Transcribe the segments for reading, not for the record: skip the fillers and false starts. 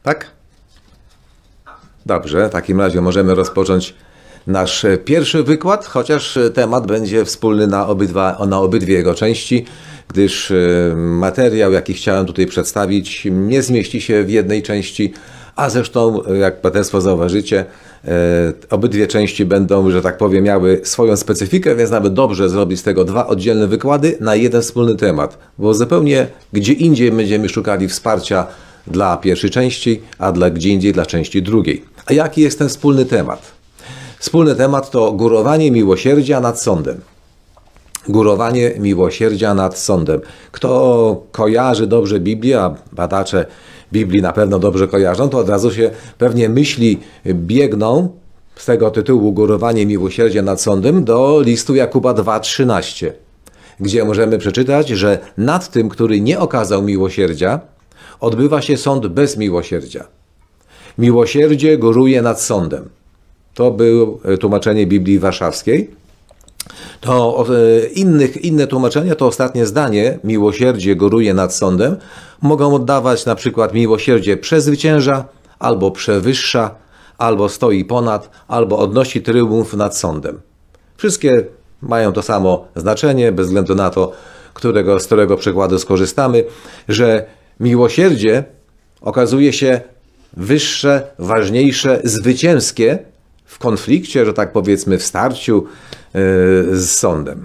Tak? Dobrze, w takim razie możemy rozpocząć nasz pierwszy wykład, chociaż temat będzie wspólny na obydwie jego części, gdyż materiał, jaki chciałem tutaj przedstawić, nie zmieści się w jednej części, a zresztą, jak Państwo zauważycie, obydwie części będą, że tak powiem, miały swoją specyfikę, więc nawet dobrze zrobić z tego dwa oddzielne wykłady na jeden wspólny temat, bo zupełnie gdzie indziej będziemy szukali wsparcia dla pierwszej części, a gdzie indziej dla części drugiej. A jaki jest ten wspólny temat? Wspólny temat to górowanie miłosierdzia nad sądem. Górowanie miłosierdzia nad sądem. Kto kojarzy dobrze Biblię, a badacze Biblii na pewno dobrze kojarzą, to od razu się pewnie myśli biegną z tego tytułu górowanie miłosierdzia nad sądem do listu Jakuba 2:13, gdzie możemy przeczytać, że nad tym, który nie okazał miłosierdzia, odbywa się sąd bez miłosierdzia. Miłosierdzie góruje nad sądem. To było tłumaczenie Biblii Warszawskiej. To inne tłumaczenia, to ostatnie zdanie, miłosierdzie góruje nad sądem, mogą oddawać na przykład miłosierdzie przezwycięża, albo przewyższa, albo stoi ponad, albo odnosi tryumf nad sądem. Wszystkie mają to samo znaczenie, bez względu na to, z którego przykładu skorzystamy, że miłosierdzie okazuje się wyższe, ważniejsze, zwycięskie w konflikcie, że tak powiedzmy, w starciu z sądem.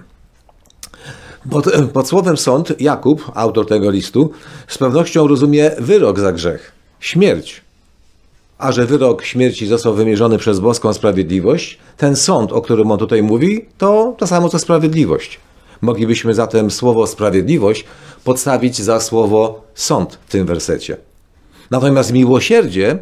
Pod słowem sąd Jakub, autor tego listu, z pewnością rozumie wyrok za grzech, śmierć. A że wyrok śmierci został wymierzony przez boską sprawiedliwość, ten sąd, o którym on tutaj mówi, to samo co sprawiedliwość. Moglibyśmy zatem słowo sprawiedliwość podstawić za słowo sąd w tym wersecie. Natomiast miłosierdzie,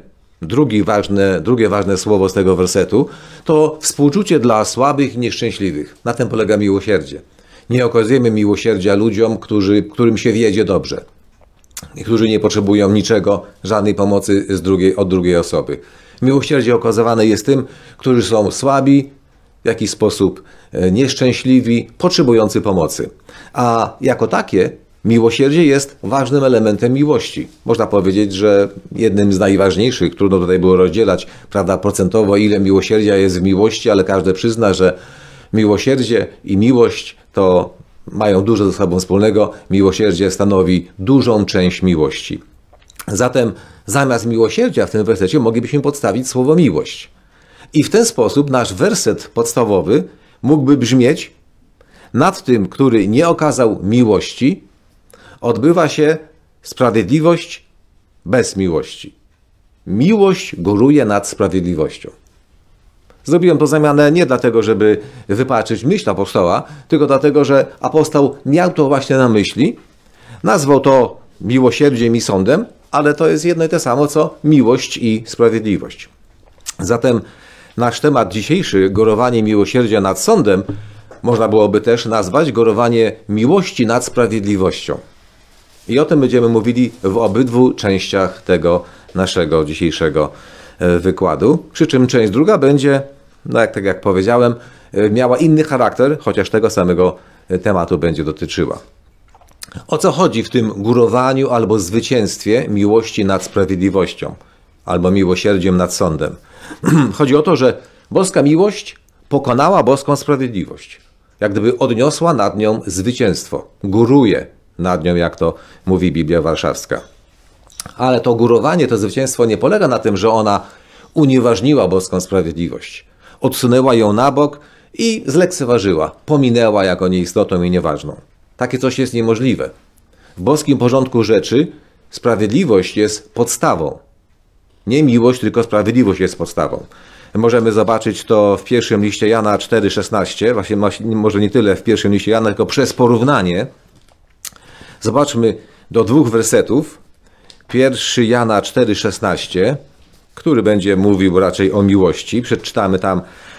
drugie ważne słowo z tego wersetu, to współczucie dla słabych i nieszczęśliwych. Na tym polega miłosierdzie. Nie okazujemy miłosierdzia ludziom, którym się wiedzie dobrze i którzy nie potrzebują niczego, żadnej pomocy od drugiej osoby. Miłosierdzie okazywane jest tym, którzy są słabi, w jakiś sposób nieszczęśliwi, potrzebujący pomocy. A jako takie miłosierdzie jest ważnym elementem miłości. Można powiedzieć, że jednym z najważniejszych, trudno tutaj było rozdzielać, prawda, procentowo, ile miłosierdzia jest w miłości, ale każdy przyzna, że miłosierdzie i miłość to mają dużo ze sobą wspólnego. Miłosierdzie stanowi dużą część miłości. Zatem zamiast miłosierdzia w tym wersecie moglibyśmy podstawić słowo miłość. I w ten sposób nasz werset podstawowy mógłby brzmieć: nad tym, który nie okazał miłości, odbywa się sprawiedliwość bez miłości. Miłość góruje nad sprawiedliwością. Zrobiłem to zamianę nie dlatego, żeby wypaczyć myśl apostoła, tylko dlatego, że apostoł miał to właśnie na myśli. Nazwał to miłosierdziem i sądem, ale to jest jedno i to samo, co miłość i sprawiedliwość. Zatem nasz temat dzisiejszy, górowanie miłosierdzia nad sądem, można byłoby też nazwać górowanie miłości nad sprawiedliwością. I o tym będziemy mówili w obydwu częściach tego naszego dzisiejszego wykładu. Przy czym część druga będzie, tak jak powiedziałem, miała inny charakter, chociaż tego samego tematu będzie dotyczyła. O co chodzi w tym górowaniu albo zwycięstwie miłości nad sprawiedliwością, albo miłosierdziem nad sądem? Chodzi o to, że boska miłość pokonała boską sprawiedliwość. Jak gdyby odniosła nad nią zwycięstwo. Góruje nad nią, jak to mówi Biblia Warszawska. Ale to górowanie, to zwycięstwo nie polega na tym, że ona unieważniła boską sprawiedliwość. Odsunęła ją na bok i zlekceważyła. Pominęła jako nieistotną i nieważną. Takie coś jest niemożliwe. W boskim porządku rzeczy sprawiedliwość jest podstawą. Nie miłość, tylko sprawiedliwość jest podstawą. Możemy zobaczyć to w pierwszym liście Jana 4,16. Właśnie może nie tyle w pierwszym liście Jana, tylko przez porównanie. Zobaczmy do dwóch wersetów. 1 Jana 4,16, który będzie mówił raczej o miłości. Przeczytamy tam: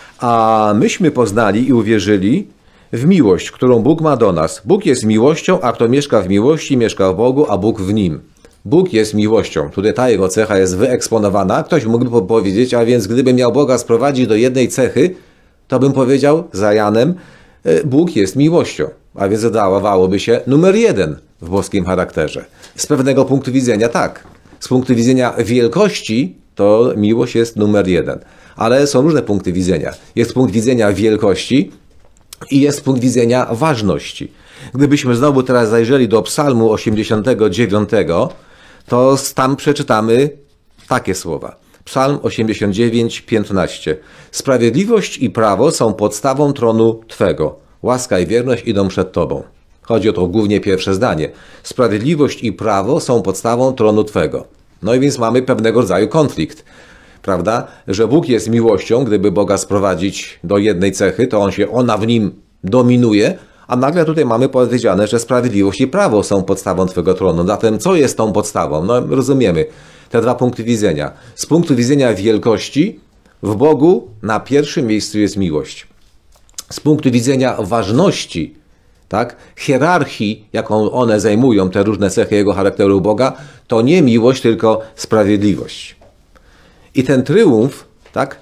a myśmy poznali i uwierzyli w miłość, którą Bóg ma do nas. Bóg jest miłością, a kto mieszka w miłości, mieszka w Bogu, a Bóg w nim. Bóg jest miłością. Tutaj ta jego cecha jest wyeksponowana. Ktoś mógłby powiedzieć, a więc gdybym miał Boga sprowadzić do jednej cechy, to bym powiedział za Janem: Bóg jest miłością. A więc zdawałoby się numer 1 w boskim charakterze. Z pewnego punktu widzenia tak. Z punktu widzenia wielkości to miłość jest numer jeden. Ale są różne punkty widzenia. Jest punkt widzenia wielkości i jest punkt widzenia ważności. Gdybyśmy znowu teraz zajrzeli do Psalmu 89, to tam przeczytamy takie słowa. Psalm 89, 15. Sprawiedliwość i prawo są podstawą tronu Twego. Łaska i wierność idą przed Tobą. Chodzi o to głównie pierwsze zdanie. Sprawiedliwość i prawo są podstawą tronu Twego. No i więc mamy pewnego rodzaju konflikt. Prawda? Że Bóg jest miłością, gdyby Boga sprowadzić do jednej cechy, to ona w nim dominuje, a nagle tutaj mamy powiedziane, że sprawiedliwość i prawo są podstawą Twego tronu. Zatem co jest tą podstawą? No rozumiemy te dwa punkty widzenia. Z punktu widzenia wielkości w Bogu na pierwszym miejscu jest miłość. Z punktu widzenia ważności, tak, hierarchii, jaką one zajmują, te różne cechy Jego charakteru Boga, to nie miłość, tylko sprawiedliwość. I ten tryumf, tak,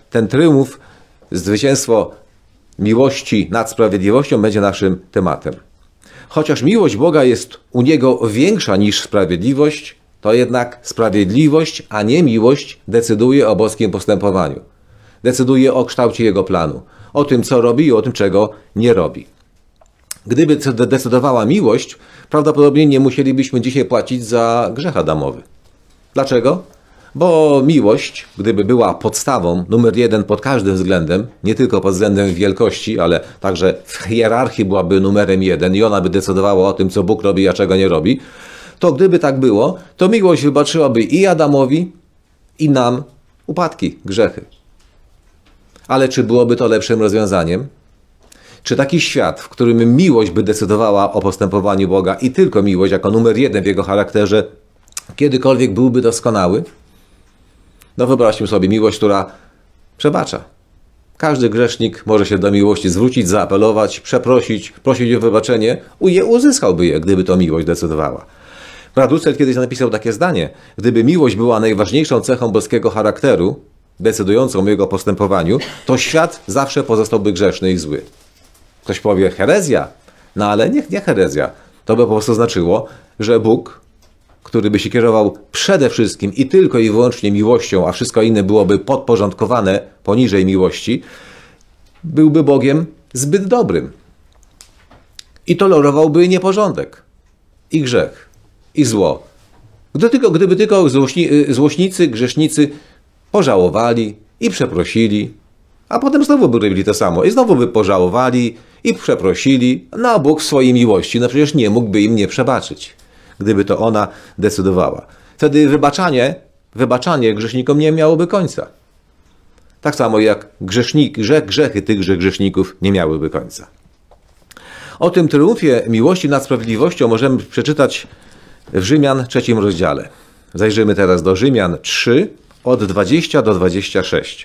zwycięstwo miłości nad sprawiedliwością będzie naszym tematem. Chociaż miłość Boga jest u Niego większa niż sprawiedliwość, to jednak sprawiedliwość, a nie miłość decyduje o boskim postępowaniu. Decyduje o kształcie Jego planu, o tym, co robi i o tym, czego nie robi. Gdyby decydowała miłość, prawdopodobnie nie musielibyśmy dzisiaj płacić za grzech Adamowy. Dlaczego? Bo miłość, gdyby była podstawą numer jeden pod każdym względem, nie tylko pod względem wielkości, ale także w hierarchii byłaby numerem jeden i ona by decydowała o tym, co Bóg robi, a czego nie robi, to gdyby tak było, to miłość wybaczyłaby i Adamowi, i nam upadki, grzechy. Ale czy byłoby to lepszym rozwiązaniem? Czy taki świat, w którym miłość by decydowała o postępowaniu Boga i tylko miłość jako numer jeden w Jego charakterze, kiedykolwiek byłby doskonały? No wyobraźmy sobie miłość, która przebacza. Każdy grzesznik może się do miłości zwrócić, zaapelować, przeprosić, prosić o wybaczenie. Uzyskałby je, gdyby to miłość decydowała. Brat Russell kiedyś napisał takie zdanie. Gdyby miłość była najważniejszą cechą boskiego charakteru, decydującą o jego postępowaniu, to świat zawsze pozostałby grzeszny i zły. Ktoś powie herezja, no ale nie herezja. To by po prostu znaczyło, że Bóg, który by się kierował przede wszystkim i tylko i wyłącznie miłością, a wszystko inne byłoby podporządkowane poniżej miłości, byłby Bogiem zbyt dobrym. I tolerowałby nieporządek, i grzech, i zło. Gdyby tylko złośnicy, grzesznicy pożałowali i przeprosili, a potem znowu by robili to samo. I znowu by pożałowali i przeprosili, no a Bóg w swojej miłości, no przecież nie mógłby im nie przebaczyć, gdyby to ona decydowała. Wtedy wybaczanie grzesznikom nie miałoby końca. Tak samo jak grzechy tychże grzeszników nie miałyby końca. O tym triumfie miłości nad sprawiedliwością możemy przeczytać w Rzymian 3 rozdziale. Zajrzymy teraz do Rzymian 3 od 20 do 26.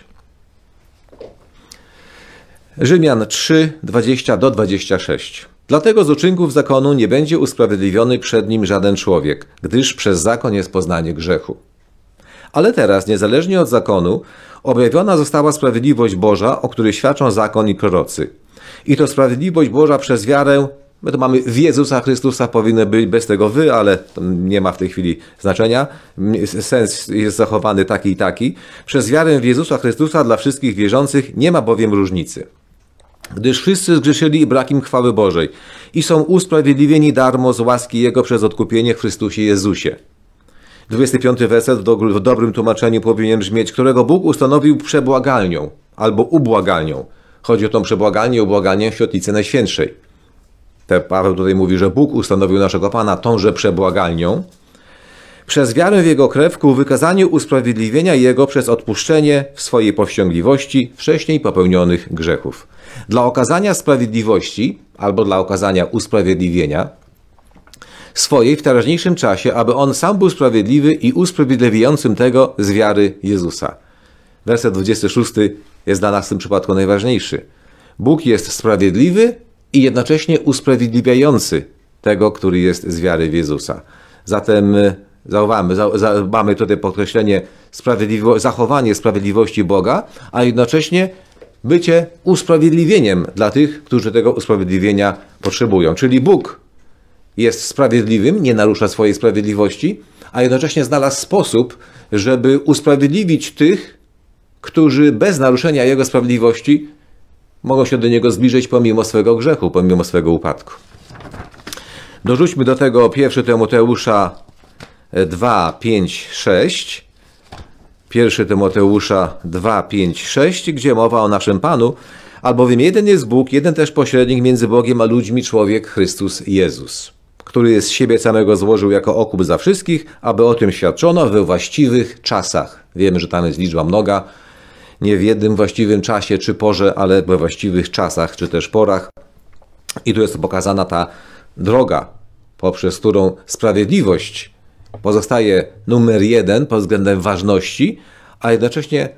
Rzymian 3, 20 do 26. Dlatego z uczynków zakonu nie będzie usprawiedliwiony przed nim żaden człowiek, gdyż przez zakon jest poznanie grzechu. Ale teraz, niezależnie od zakonu, objawiona została sprawiedliwość Boża, o której świadczą zakon i prorocy. I to sprawiedliwość Boża przez wiarę, my to mamy w Jezusa Chrystusa, powinno być bez tego wy, ale to nie ma w tej chwili znaczenia. Sens jest zachowany taki i taki. Przez wiarę w Jezusa Chrystusa dla wszystkich wierzących nie ma bowiem różnicy. Gdyż wszyscy zgrzeszyli i brak im chwały Bożej i są usprawiedliwieni darmo z łaski Jego przez odkupienie w Chrystusie Jezusie. 25 werset w dobrym tłumaczeniu powinien brzmieć, którego Bóg ustanowił przebłagalnią albo ubłagalnią. Chodzi o tą przebłagalnię i ubłagalnię w świetlicy Najświętszej. Paweł tutaj mówi, że Bóg ustanowił naszego Pana tąże przebłagalnią przez wiarę w Jego krew ku wykazaniu usprawiedliwienia Jego przez odpuszczenie w swojej powściągliwości wcześniej popełnionych grzechów. Dla okazania sprawiedliwości albo dla okazania usprawiedliwienia swojej w teraźniejszym czasie, aby On sam był sprawiedliwy i usprawiedliwiającym tego z wiary Jezusa. Werset 26 jest dla nas w tym przypadku najważniejszy. Bóg jest sprawiedliwy i jednocześnie usprawiedliwiający tego, który jest z wiary w Jezusa. Zatem mamy tutaj podkreślenie zachowanie sprawiedliwości Boga, a jednocześnie bycie usprawiedliwieniem dla tych, którzy tego usprawiedliwienia potrzebują. Czyli Bóg jest sprawiedliwym, nie narusza swojej sprawiedliwości, a jednocześnie znalazł sposób, żeby usprawiedliwić tych, którzy bez naruszenia Jego sprawiedliwości mogą się do Niego zbliżyć pomimo swego grzechu, pomimo swego upadku. Dorzućmy do tego 1 Tymoteusza 2, 5, 6. 1 Tymoteusza 2, 5, 6, gdzie mowa o naszym Panu, albowiem jeden jest Bóg, jeden też pośrednik między Bogiem a ludźmi, człowiek Chrystus Jezus, który z siebie samego złożył jako okup za wszystkich, aby o tym świadczono we właściwych czasach. Wiemy, że tam jest liczba mnoga, nie w jednym właściwym czasie czy porze, ale we właściwych czasach czy też porach. I tu jest pokazana ta droga, poprzez którą sprawiedliwość pozostaje numer 1 pod względem ważności, a jednocześnie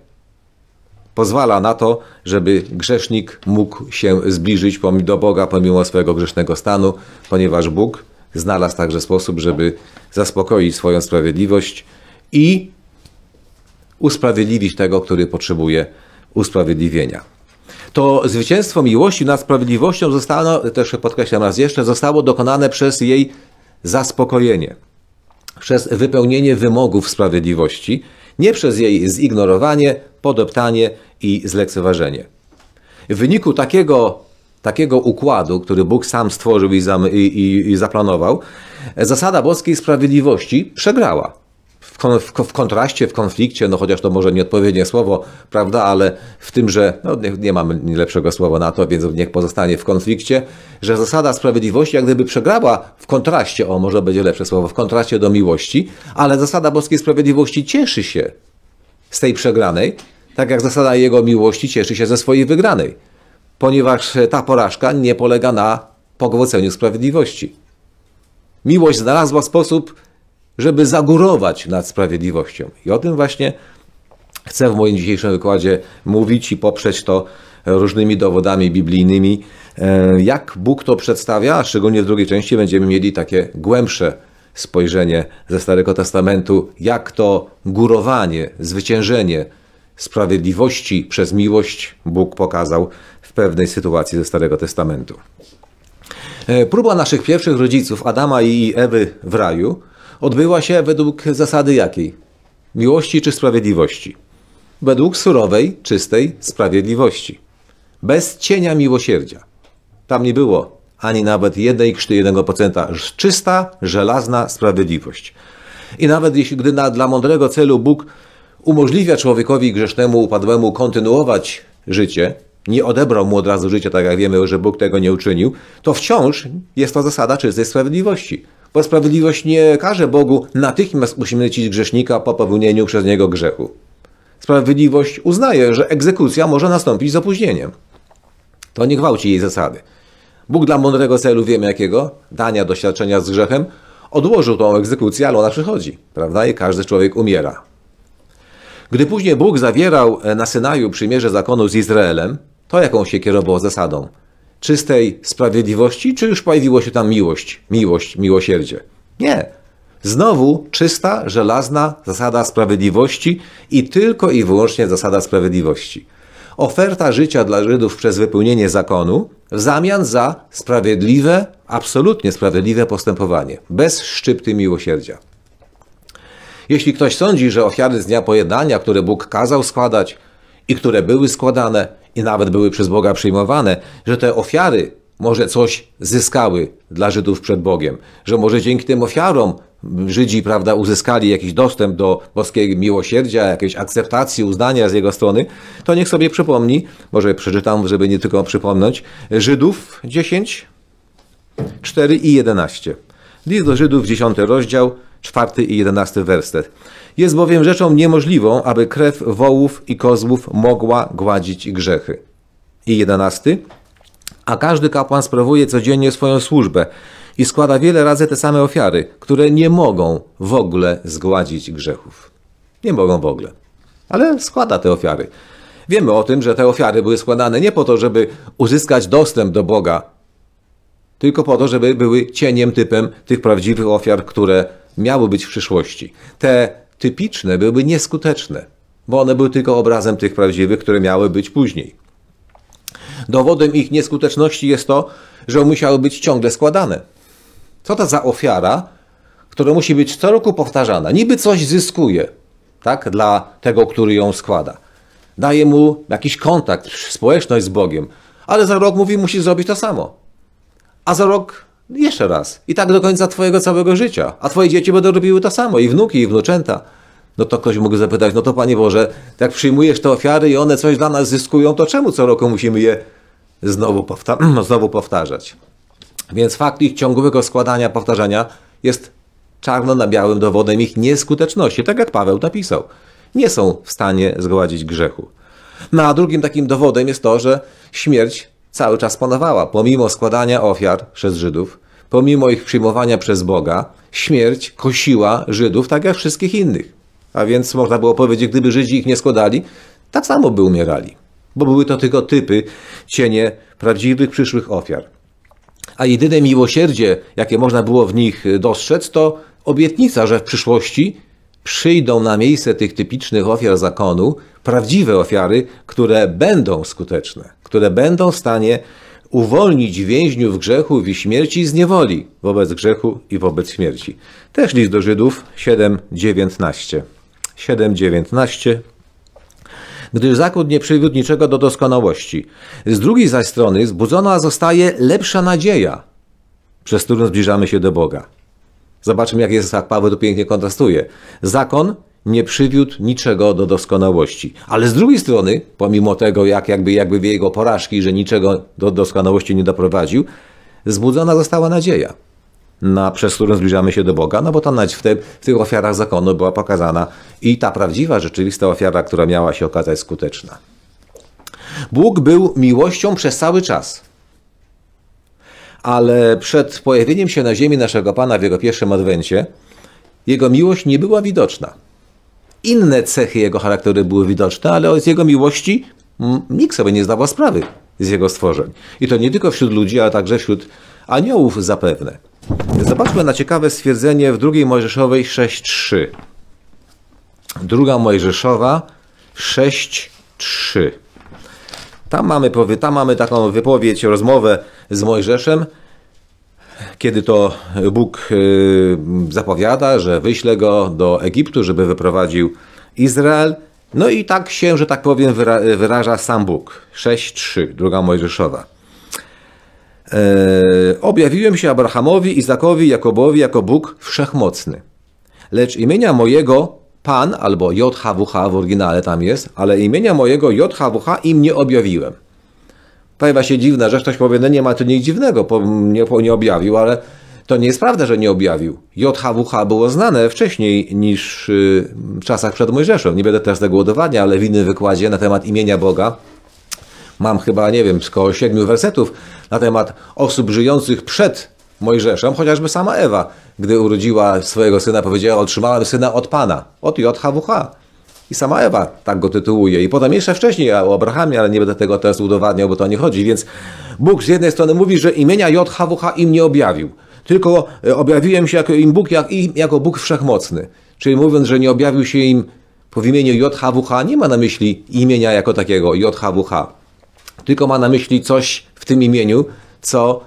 pozwala na to, żeby grzesznik mógł się zbliżyć do Boga pomimo swojego grzesznego stanu, ponieważ Bóg znalazł także sposób, żeby zaspokoić swoją sprawiedliwość i usprawiedliwić tego, który potrzebuje usprawiedliwienia. To zwycięstwo miłości nad sprawiedliwością zostało, też podkreślam raz jeszcze, zostało dokonane przez jej zaspokojenie, przez wypełnienie wymogów sprawiedliwości, nie przez jej zignorowanie, podeptanie i zlekceważenie. W wyniku takiego układu, który Bóg sam stworzył i zaplanował, zasada boskiej sprawiedliwości przegrała. W kontraście, w konflikcie, no chociaż to może nieodpowiednie słowo, prawda, ale w tym, że nie mamy lepszego słowa na to, więc niech pozostanie w konflikcie, że zasada sprawiedliwości jak gdyby przegrała w kontraście, może będzie lepsze słowo, w kontraście do miłości, ale zasada boskiej sprawiedliwości cieszy się z tej przegranej, tak jak zasada jego miłości cieszy się ze swojej wygranej, ponieważ ta porażka nie polega na pogwałceniu sprawiedliwości. Miłość znalazła sposób, żeby zagórować nad sprawiedliwością. I o tym właśnie chcę w moim dzisiejszym wykładzie mówić i poprzeć to różnymi dowodami biblijnymi. Jak Bóg to przedstawia, a szczególnie w drugiej części będziemy mieli takie głębsze spojrzenie ze Starego Testamentu, jak to górowanie, zwyciężenie sprawiedliwości przez miłość Bóg pokazał w pewnej sytuacji ze Starego Testamentu. Próba naszych pierwszych rodziców, Adama i Ewy w raju, odbyła się według zasady jakiej? Miłości czy sprawiedliwości? Według surowej, czystej sprawiedliwości. Bez cienia miłosierdzia. Tam nie było ani nawet 1/1%. Czysta, żelazna sprawiedliwość. I nawet gdy dla mądrego celu Bóg umożliwia człowiekowi grzesznemu, upadłemu kontynuować życie, nie odebrał mu od razu życia, tak jak wiemy, że Bóg tego nie uczynił, to wciąż jest to zasada czystej sprawiedliwości. Bo sprawiedliwość nie każe Bogu natychmiast uśmiercić grzesznika po popełnieniu przez niego grzechu. Sprawiedliwość uznaje, że egzekucja może nastąpić z opóźnieniem. To nie gwałci jej zasady. Bóg dla mądrego celu, wiemy jakiego, dania doświadczenia z grzechem, odłożył tą egzekucję, ale ona przychodzi, prawda? I każdy człowiek umiera. Gdy później Bóg zawierał na Synaju przymierze zakonu z Izraelem, to jaką się kierował zasadą? Czystej sprawiedliwości, czy już pojawiło się tam miłosierdzie? Nie. Znowu czysta, żelazna zasada sprawiedliwości i tylko i wyłącznie zasada sprawiedliwości. Oferta życia dla Żydów przez wypełnienie zakonu w zamian za sprawiedliwe, absolutnie sprawiedliwe postępowanie, bez szczypty miłosierdzia. Jeśli ktoś sądzi, że ofiary z dnia pojednania, które Bóg kazał składać i które były składane i nawet były przez Boga przyjmowane, że te ofiary może coś zyskały dla Żydów przed Bogiem, że może dzięki tym ofiarom Żydzi, prawda, uzyskali jakiś dostęp do boskiego miłosierdzia, jakiejś akceptacji, uznania z jego strony, to niech sobie przypomni, może przeczytam, żeby nie tylko przypomnieć, Żydów 10, 4 i 11. List do Żydów, 10 rozdział, 4 i 11 werset. Jest bowiem rzeczą niemożliwą, aby krew wołów i kozłów mogła gładzić grzechy. I 11. A każdy kapłan sprawuje codziennie swoją służbę i składa wiele razy te same ofiary, które nie mogą w ogóle zgładzić grzechów. Nie mogą w ogóle. Ale składa te ofiary. Wiemy o tym, że te ofiary były składane nie po to, żeby uzyskać dostęp do Boga, tylko po to, żeby były cieniem, typem tych prawdziwych ofiar, które miały być w przyszłości. Te typiczne były nieskuteczne, bo one były tylko obrazem tych prawdziwych, które miały być później. Dowodem ich nieskuteczności jest to, że musiały być ciągle składane. Co to za ofiara, która musi być co roku powtarzana. Niby coś zyskuje, tak, dla tego, który ją składa. Daje mu jakiś kontakt, społeczność z Bogiem, ale za rok mówi, musisz zrobić to samo. A za rok jeszcze raz. I tak do końca twojego całego życia. A twoje dzieci będą robiły to samo, i wnuki, i wnuczęta. No to ktoś mógł zapytać, no to Panie Boże, jak przyjmujesz te ofiary i one coś dla nas zyskują, to czemu co roku musimy je znowu powtarzać? Więc fakt ich ciągłego składania, powtarzania jest czarno na białym dowodem ich nieskuteczności. Tak jak Paweł napisał. Nie są w stanie zgładzić grzechu. No a drugim takim dowodem jest to, że śmierć cały czas panowała. Pomimo składania ofiar przez Żydów, pomimo ich przyjmowania przez Boga, śmierć kosiła Żydów tak jak wszystkich innych. A więc można było powiedzieć, gdyby Żydzi ich nie składali, tak samo by umierali. Bo były to tylko typy, cienie prawdziwych przyszłych ofiar. A jedyne miłosierdzie, jakie można było w nich dostrzec, to obietnica, że w przyszłości przyjdą na miejsce tych typicznych ofiar zakonu prawdziwe ofiary, które będą skuteczne, które będą w stanie uwolnić więźniów grzechów i śmierci z niewoli wobec grzechu i wobec śmierci. Też list do Żydów 7:19. 7:19. Gdyż zakon nie przywiódł niczego do doskonałości. Z drugiej zaś strony zbudzona zostaje lepsza nadzieja, przez którą zbliżamy się do Boga. Zobaczmy, jak Paweł to pięknie kontrastuje. Zakon nie przywiódł niczego do doskonałości. Ale z drugiej strony, pomimo tego, jakby jego porażki, że niczego do doskonałości nie doprowadził, zbudzona została nadzieja, przez którą zbliżamy się do Boga, no bo to w tych ofiarach zakonu była pokazana i ta prawdziwa, rzeczywista ofiara, która miała się okazać skuteczna. Bóg był miłością przez cały czas. Ale przed pojawieniem się na ziemi naszego Pana w Jego pierwszym adwencie, Jego miłość nie była widoczna. Inne cechy Jego charakteru były widoczne, ale z Jego miłości nikt sobie nie zdawał sprawy z Jego stworzeń. I to nie tylko wśród ludzi, ale także wśród aniołów zapewne. Zobaczmy na ciekawe stwierdzenie w 2 Mojżeszowej 6:3. 2 Mojżeszowa 6:3. Tam mamy taką wypowiedź, rozmowę z Mojżeszem, kiedy to Bóg zapowiada, że wyśle go do Egiptu, żeby wyprowadził Izrael. No i tak się, że tak powiem, wyraża sam Bóg. 6:3, 2 Mojżeszowa. Objawiłem się Abrahamowi, Izakowi, Jakobowi jako Bóg wszechmocny. Lecz imienia mojego Pan, albo JHWH w oryginale tam jest, ale imienia mojego JHWH im nie objawiłem. Pojawia się dziwna rzecz, ktoś powie, no nie ma tu nic dziwnego, nie objawił, ale to nie jest prawda, że nie objawił. JHWH było znane wcześniej niż w czasach przed Mojżeszem. Nie będę teraz tego udowadniał, ale w innym wykładzie na temat imienia Boga mam chyba, nie wiem, około 7 wersetów na temat osób żyjących przed Mojżeszem, chociażby sama Ewa, gdy urodziła swojego syna, powiedziała, otrzymałem syna od Pana, od JHWH. I sama Ewa tak go tytułuje. I potem jeszcze wcześniej o Abrahamie, ale nie będę tego teraz udowadniał, bo to nie chodzi. Więc Bóg z jednej strony mówi, że imienia JHWH im nie objawił. Tylko objawiłem się jako Bóg wszechmocny. Czyli mówiąc, że nie objawił się im w imieniu JHWH, nie ma na myśli imienia jako takiego, JHWH. Tylko ma na myśli coś w tym imieniu, co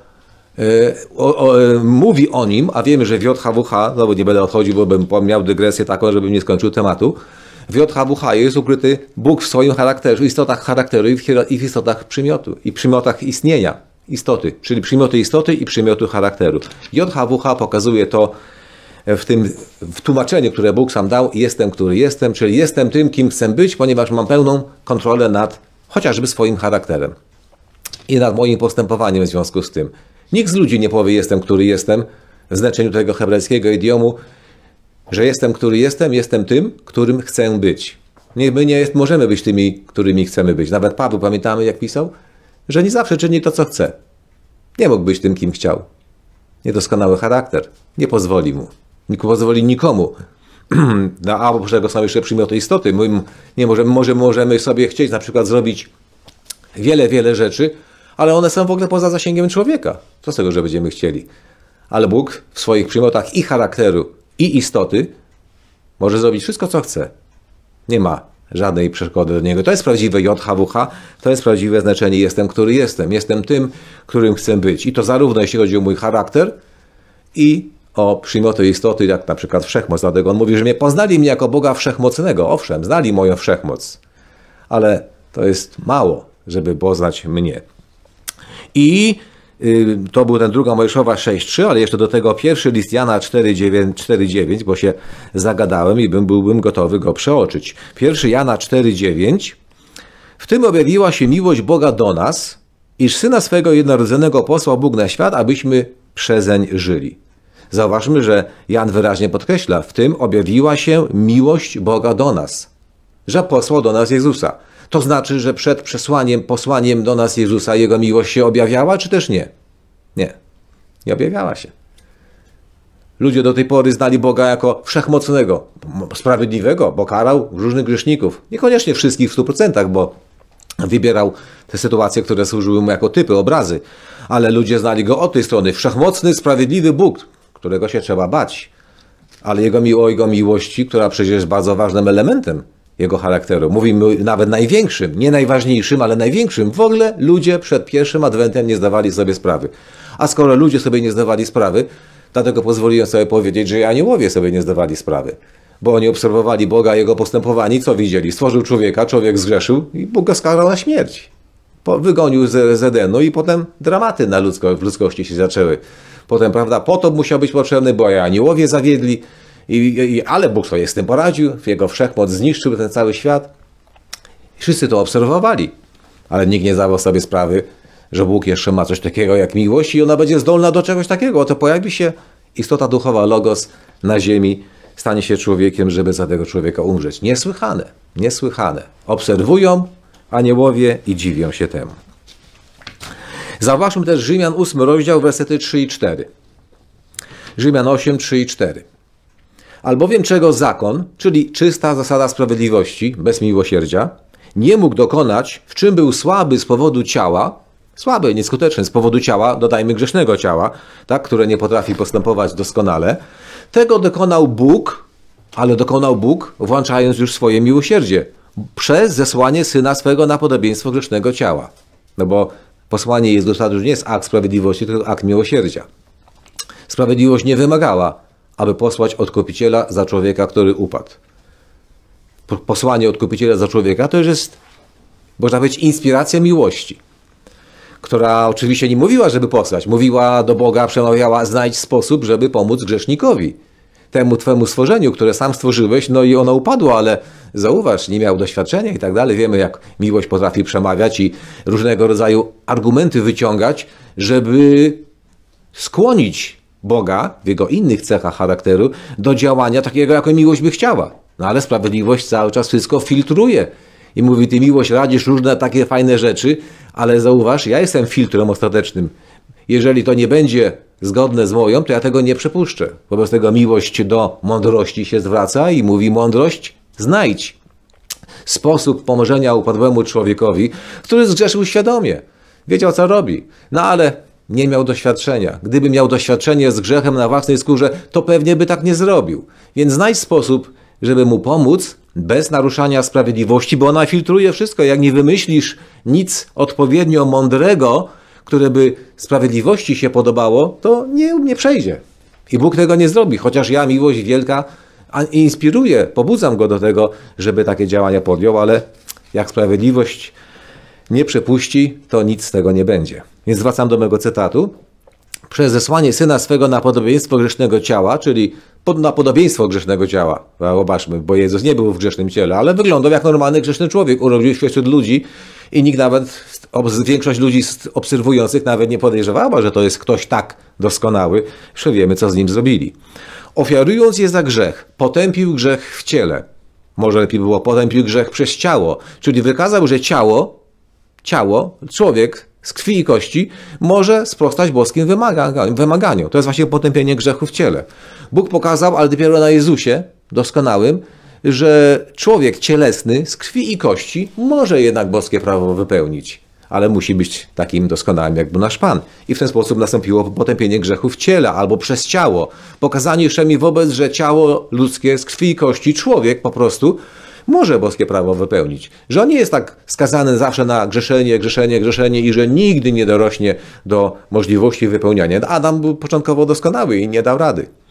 mówi o nim, a wiemy, że w JHWH, no bo nie będę odchodził, bo bym miał dygresję taką, żebym nie skończył tematu, w JHWH jest ukryty Bóg w swoim charakterze, istotach charakteru i w istotach przymiotu, i przymiotach istnienia istoty, czyli przymioty istoty i przymiotu charakteru. JHWH pokazuje to w tłumaczeniu, które Bóg sam dał, jestem, który jestem, czyli jestem tym, kim chcę być, ponieważ mam pełną kontrolę nad chociażby swoim charakterem i nad moim postępowaniem w związku z tym. Nikt z ludzi nie powie jestem, który jestem, w znaczeniu tego hebrajskiego idiomu, że jestem, który jestem tym, którym chcę być. My nie możemy być tymi, którymi chcemy być. Nawet Paweł, pamiętamy jak pisał, że nie zawsze czyni to, co chce. Nie mógł być tym, kim chciał. Niedoskonały charakter. Nie pozwoli mu. Nie pozwoli nikomu. A oprócz tego są jeszcze przymioty istoty. Możemy sobie chcieć na przykład zrobić wiele rzeczy, ale one są w ogóle poza zasięgiem człowieka. Co z tego, że będziemy chcieli? Ale Bóg w swoich przymiotach i charakteru, i istoty może zrobić wszystko, co chce. Nie ma żadnej przeszkody do niego. To jest prawdziwe JHWH, to jest prawdziwe znaczenie jestem, który jestem. Jestem tym, którym chcę być. I to zarówno jeśli chodzi o mój charakter i o przymioty istoty, jak na przykład wszechmoc. Dlatego on mówi, że poznali mnie jako Boga Wszechmocnego. Owszem, znali moją wszechmoc, ale to jest mało, żeby poznać mnie. I to był ten druga Mojżeszowa 6:3, ale jeszcze do tego pierwszy list Jana 4:9, bo się zagadałem i byłbym gotowy go przeoczyć. Pierwszy Jana 4:9. W tym objawiła się miłość Boga do nas, iż Syna swego jednorodzonego posłał Bóg na świat, abyśmy przezeń żyli. Zauważmy, że Jan wyraźnie podkreśla, w tym objawiła się miłość Boga do nas, że posłał do nas Jezusa. To znaczy, że przed posłaniem do nas Jezusa Jego miłość się objawiała, czy też nie? Nie, nie objawiała się. Ludzie do tej pory znali Boga jako wszechmocnego, sprawiedliwego, bo karał różnych grzeszników. Niekoniecznie wszystkich w 100%, bo wybierał te sytuacje, które służyły mu jako typy, obrazy. Ale ludzie znali Go od tej strony. Wszechmocny, sprawiedliwy Bóg, którego się trzeba bać. Ale Jego miłości, która przecież jest bardzo ważnym elementem Jego charakteru. Mówimy nawet największym, nie najważniejszym, ale największym. W ogóle ludzie przed pierwszym adwentem nie zdawali sobie sprawy. A skoro ludzie sobie nie zdawali sprawy, dlatego pozwoliłem sobie powiedzieć, że i aniołowie sobie nie zdawali sprawy. Bo oni obserwowali Boga, Jego postępowanie i co widzieli? Stworzył człowieka, człowiek zgrzeszył i Bóg go skarał na śmierć. Wygonił z Edenu i potem dramaty w ludzkości się zaczęły. Potem, prawda, potop musiał być potrzebny, bo aniołowie zawiedli, ale Bóg sobie z tym poradził, Jego wszechmoc zniszczył ten cały świat. Wszyscy to obserwowali, ale nikt nie zdawał sobie sprawy, że Bóg jeszcze ma coś takiego jak miłość i ona będzie zdolna do czegoś takiego. Oto pojawi się istota duchowa Logos na ziemi, stanie się człowiekiem, żeby za tego człowieka umrzeć. Niesłychane, niesłychane. Obserwują aniołowie i dziwią się temu. Zauważmy też Rzymian 8 rozdział, wersety 3 i 4. Rzymian 8, 3 i 4. Albowiem czego zakon, czyli czysta zasada sprawiedliwości, bez miłosierdzia, nie mógł dokonać, w czym był słaby z powodu ciała, słaby, nieskuteczny z powodu ciała, dodajmy grzesznego ciała, tak, które nie potrafi postępować doskonale, tego dokonał Bóg, ale dokonał Bóg, włączając już swoje miłosierdzie, przez zesłanie Syna swego na podobieństwo grzesznego ciała. No bo posłanie Jezusa to już nie jest akt sprawiedliwości, tylko akt miłosierdzia. Sprawiedliwość nie wymagała, aby posłać Odkupiciela za człowieka, który upadł. Posłanie Odkupiciela za człowieka to już jest, można powiedzieć, inspiracja miłości, która oczywiście nie mówiła, żeby posłać. Mówiła do Boga, przemawiała, znajdź sposób, żeby pomóc grzesznikowi. Temu Twemu stworzeniu, które sam stworzyłeś, no i ono upadło, ale zauważ, nie miał doświadczenia i tak dalej. Wiemy, jak miłość potrafi przemawiać i różnego rodzaju argumenty wyciągać, żeby skłonić Boga w jego innych cechach charakteru do działania takiego, jaką miłość by chciała. No ale sprawiedliwość cały czas wszystko filtruje i mówi, ty miłość radzisz różne takie fajne rzeczy, ale zauważ, ja jestem filtrem ostatecznym. Jeżeli to nie będzie zgodne z moją, to ja tego nie przepuszczę. Wobec tego miłość do mądrości się zwraca i mówi, mądrość znajdź sposób pomożenia upadłemu człowiekowi, który zgrzeszył świadomie. Wiedział, co robi. No ale nie miał doświadczenia. Gdyby miał doświadczenie z grzechem na własnej skórze, to pewnie by tak nie zrobił. Więc znajdź sposób, żeby mu pomóc bez naruszania sprawiedliwości, bo ona filtruje wszystko. Jak nie wymyślisz nic odpowiednio mądrego, które by sprawiedliwości się podobało, to nie przejdzie. I Bóg tego nie zrobi, chociaż ja, miłość wielka, inspiruję, pobudzam go do tego, żeby takie działania podjął, ale jak sprawiedliwość nie przepuści, to nic z tego nie będzie. Więc wracam do mego cytatu. Przez zesłanie Syna swego na podobieństwo grzesznego ciała, czyli na podobieństwo grzesznego ciała. Zobaczmy, bo Jezus nie był w grzesznym ciele, ale wyglądał jak normalny grzeszny człowiek. Urodził się wśród ludzi i nikt nawet, większość ludzi obserwujących nawet nie podejrzewała, że to jest ktoś tak doskonały, że wiemy, co z nim zrobili. Ofiarując je za grzech, potępił grzech w ciele. Może lepiej było, potępił grzech przez ciało, czyli wykazał, że ciało, człowiek z krwi i kości może sprostać boskim wymaganiom. To jest właśnie potępienie grzechu w ciele. Bóg pokazał, ale dopiero na Jezusie doskonałym, że człowiek cielesny z krwi i kości może jednak boskie prawo wypełnić, ale musi być takim doskonałym jak nasz Pan. I w ten sposób nastąpiło potępienie grzechu w ciele albo przez ciało. Pokazanie jeszcze mi wobec, że ciało ludzkie z krwi i kości, człowiek po prostu może boskie prawo wypełnić. Że on nie jest tak skazany zawsze na grzeszenie i że nigdy nie dorośnie do możliwości wypełniania. Adam był początkowo doskonały i nie dał rady.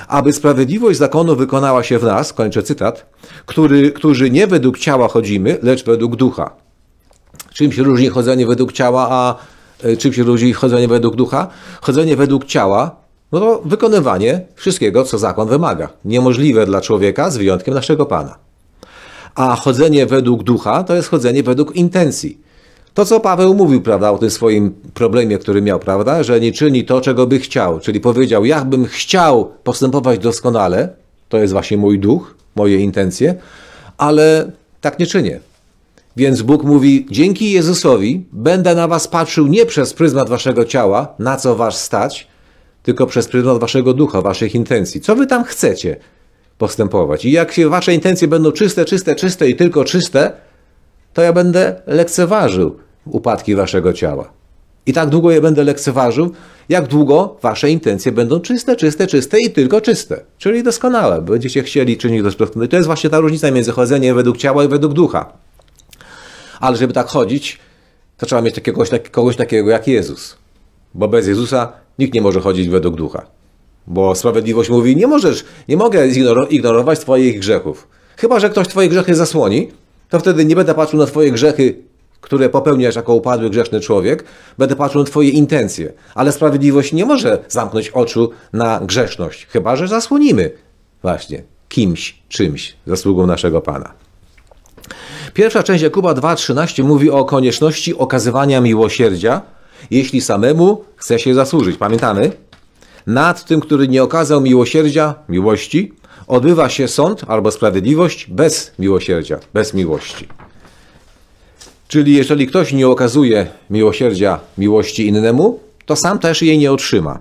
aby sprawiedliwość zakonu wykonała się w nas, kończę cytat, którzy nie według ciała chodzimy, lecz według ducha. Czym się różni chodzenie według ciała, a czym się różni chodzenie według ducha? Chodzenie według ciała, no to wykonywanie wszystkiego, co zakon wymaga. Niemożliwe dla człowieka, z wyjątkiem naszego Pana. A chodzenie według ducha to jest chodzenie według intencji. To, co Paweł mówił, prawda, o tym swoim problemie, który miał, prawda, że nie czyni to, czego by chciał. Czyli powiedział, jakbym chciał postępować doskonale, to jest właśnie mój duch, moje intencje, ale tak nie czynię. Więc Bóg mówi, dzięki Jezusowi będę na was patrzył nie przez pryzmat waszego ciała, na co was stać, tylko przez pryzmat waszego ducha, waszych intencji. Co wy tam chcecie postępować? I jak się wasze intencje będą czyste i tylko czyste, to ja będę lekceważył upadki waszego ciała. I tak długo je będę lekceważył, jak długo wasze intencje będą czyste i tylko czyste. Czyli doskonałe. Będziecie chcieli czynić doskonale. I to jest właśnie ta różnica między chodzeniem według ciała i według ducha. Ale żeby tak chodzić, to trzeba mieć kogoś takiego jak Jezus. Bo bez Jezusa nikt nie może chodzić według ducha. Bo sprawiedliwość mówi, nie mogę ignorować twoich grzechów. Chyba że ktoś twoje grzechy zasłoni, to wtedy nie będę patrzył na twoje grzechy, które popełniasz jako upadły, grzeszny człowiek. Będę patrzył na twoje intencje. Ale sprawiedliwość nie może zamknąć oczu na grzeszność. Chyba że zasłonimy właśnie kimś, czymś, zasługą naszego Pana. Pierwsza część Jakuba 2,13 mówi o konieczności okazywania miłosierdzia, jeśli samemu chce się zasłużyć. Pamiętamy? Nad tym, który nie okazał miłosierdzia, miłości, odbywa się sąd albo sprawiedliwość bez miłosierdzia, bez miłości. Czyli jeżeli ktoś nie okazuje miłosierdzia, miłości innemu, to sam też jej nie otrzyma.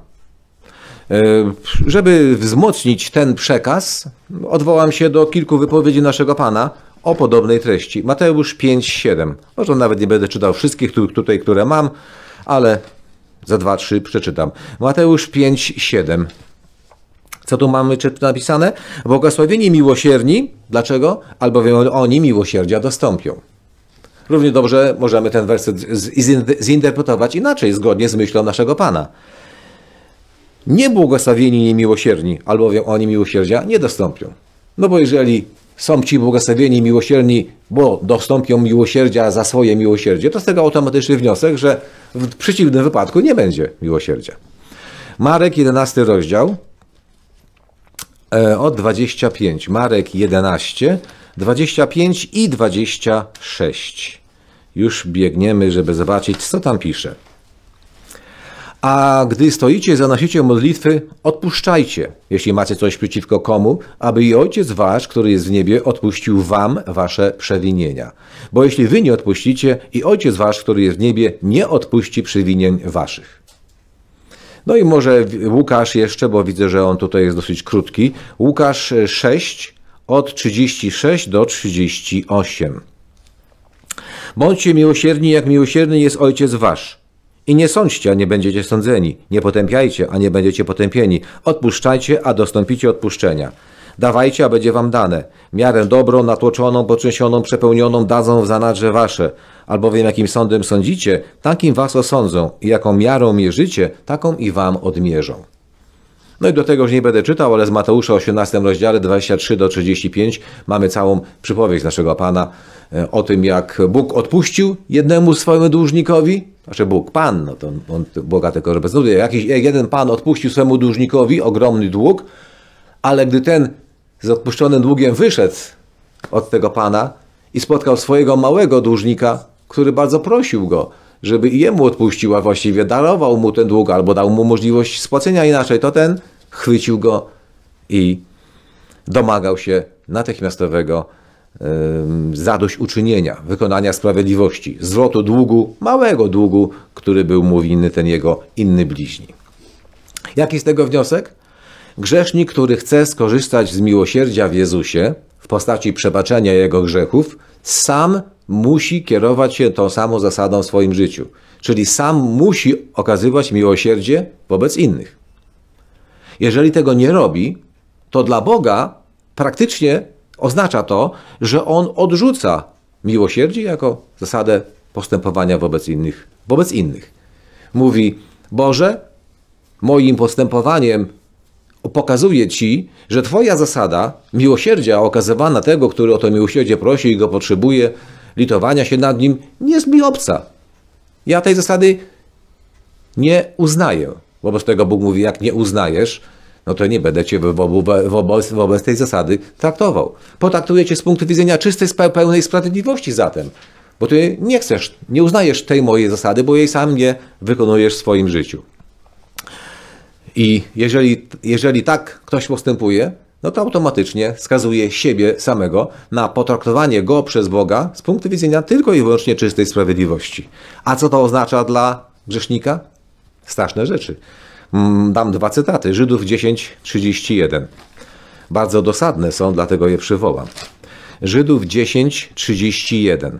Żeby wzmocnić ten przekaz, odwołam się do kilku wypowiedzi naszego Pana o podobnej treści. Mateusz 5,7. Może nawet nie będę czytał wszystkich tutaj, które mam, ale za 2-3 przeczytam. Mateusz 5,7. Co tu mamy napisane? Błogosławieni miłosierni. Dlaczego? Albowiem oni miłosierdzia dostąpią. Równie dobrze możemy ten werset zinterpretować inaczej, zgodnie z myślą naszego Pana. Niebłogosławieni niemiłosierni, albowiem oni miłosierdzia nie dostąpią. No bo jeżeli są ci błogosławieni miłosierni, bo dostąpią miłosierdzia za swoje miłosierdzie, to z tego automatyczny wniosek, że w przeciwnym wypadku nie będzie miłosierdzia. Marek 11 rozdział od 25. Marek 11, 25 i 26. Już biegniemy, żeby zobaczyć, co tam pisze. A gdy stoicie, zanosicie modlitwy, odpuszczajcie, jeśli macie coś przeciwko komu, aby i Ojciec wasz, który jest w niebie, odpuścił wam wasze przewinienia. Bo jeśli wy nie odpuścicie, i Ojciec wasz, który jest w niebie, nie odpuści przewinień waszych. No i może Łukasz jeszcze, bo widzę, że on tutaj jest dosyć krótki. Łukasz 6, od 36 do 38. Bądźcie miłosierni, jak miłosierny jest Ojciec wasz. I nie sądźcie, a nie będziecie sądzeni. Nie potępiajcie, a nie będziecie potępieni. Odpuszczajcie, a dostąpicie odpuszczenia. Dawajcie, a będzie wam dane. Miarę dobrą, natłoczoną, potrzęsioną, przepełnioną dadzą w zanadrze wasze. Albowiem jakim sądem sądzicie, takim was osądzą. I jaką miarą mierzycie, taką i wam odmierzą. No i do tego już nie będę czytał, ale z Mateusza 18 rozdziale 23 do 35 mamy całą przypowieść naszego Pana o tym, jak Bóg odpuścił jednemu swojemu dłużnikowi, znaczy Bóg, Pan, no to on bogatego reprezentuje, jeden Pan odpuścił swojemu dłużnikowi ogromny dług, ale gdy ten z odpuszczonym długiem wyszedł od tego Pana i spotkał swojego małego dłużnika, który bardzo prosił go, żeby i jemu odpuścił, a właściwie darował mu ten dług albo dał mu możliwość spłacenia inaczej, to ten chwycił go i domagał się natychmiastowego zadośćuczynienia, wykonania sprawiedliwości, zwrotu długu, małego długu, który był mu winny ten jego inny bliźni. Jaki z tego wniosek? Grzesznik, który chce skorzystać z miłosierdzia w Jezusie w postaci przebaczenia jego grzechów, sam musi kierować się tą samą zasadą w swoim życiu. Czyli sam musi okazywać miłosierdzie wobec innych. Jeżeli tego nie robi, to dla Boga praktycznie oznacza to, że On odrzuca miłosierdzie jako zasadę postępowania wobec innych. Mówi, Boże, moim postępowaniem pokazuje ci, że twoja zasada miłosierdzia okazywana tego, który o to miłosierdzie prosi i go potrzebuje, litowania się nad nim, nie jest mi obca. Ja tej zasady nie uznaję. Wobec tego Bóg mówi, jak nie uznajesz, no to nie będę cię wobec tej zasady traktował. Potraktuję cię z punktu widzenia czystej, pełnej sprawiedliwości zatem. Bo ty nie chcesz, nie uznajesz tej mojej zasady, bo jej sam nie wykonujesz w swoim życiu. I jeżeli tak ktoś postępuje, no to automatycznie skazuje siebie samego na potraktowanie go przez Boga z punktu widzenia tylko i wyłącznie czystej sprawiedliwości. A co to oznacza dla grzesznika? Straszne rzeczy. Dam 2 cytaty. Żydów 10:31. Bardzo dosadne są, dlatego je przywołam. Żydów 10:31.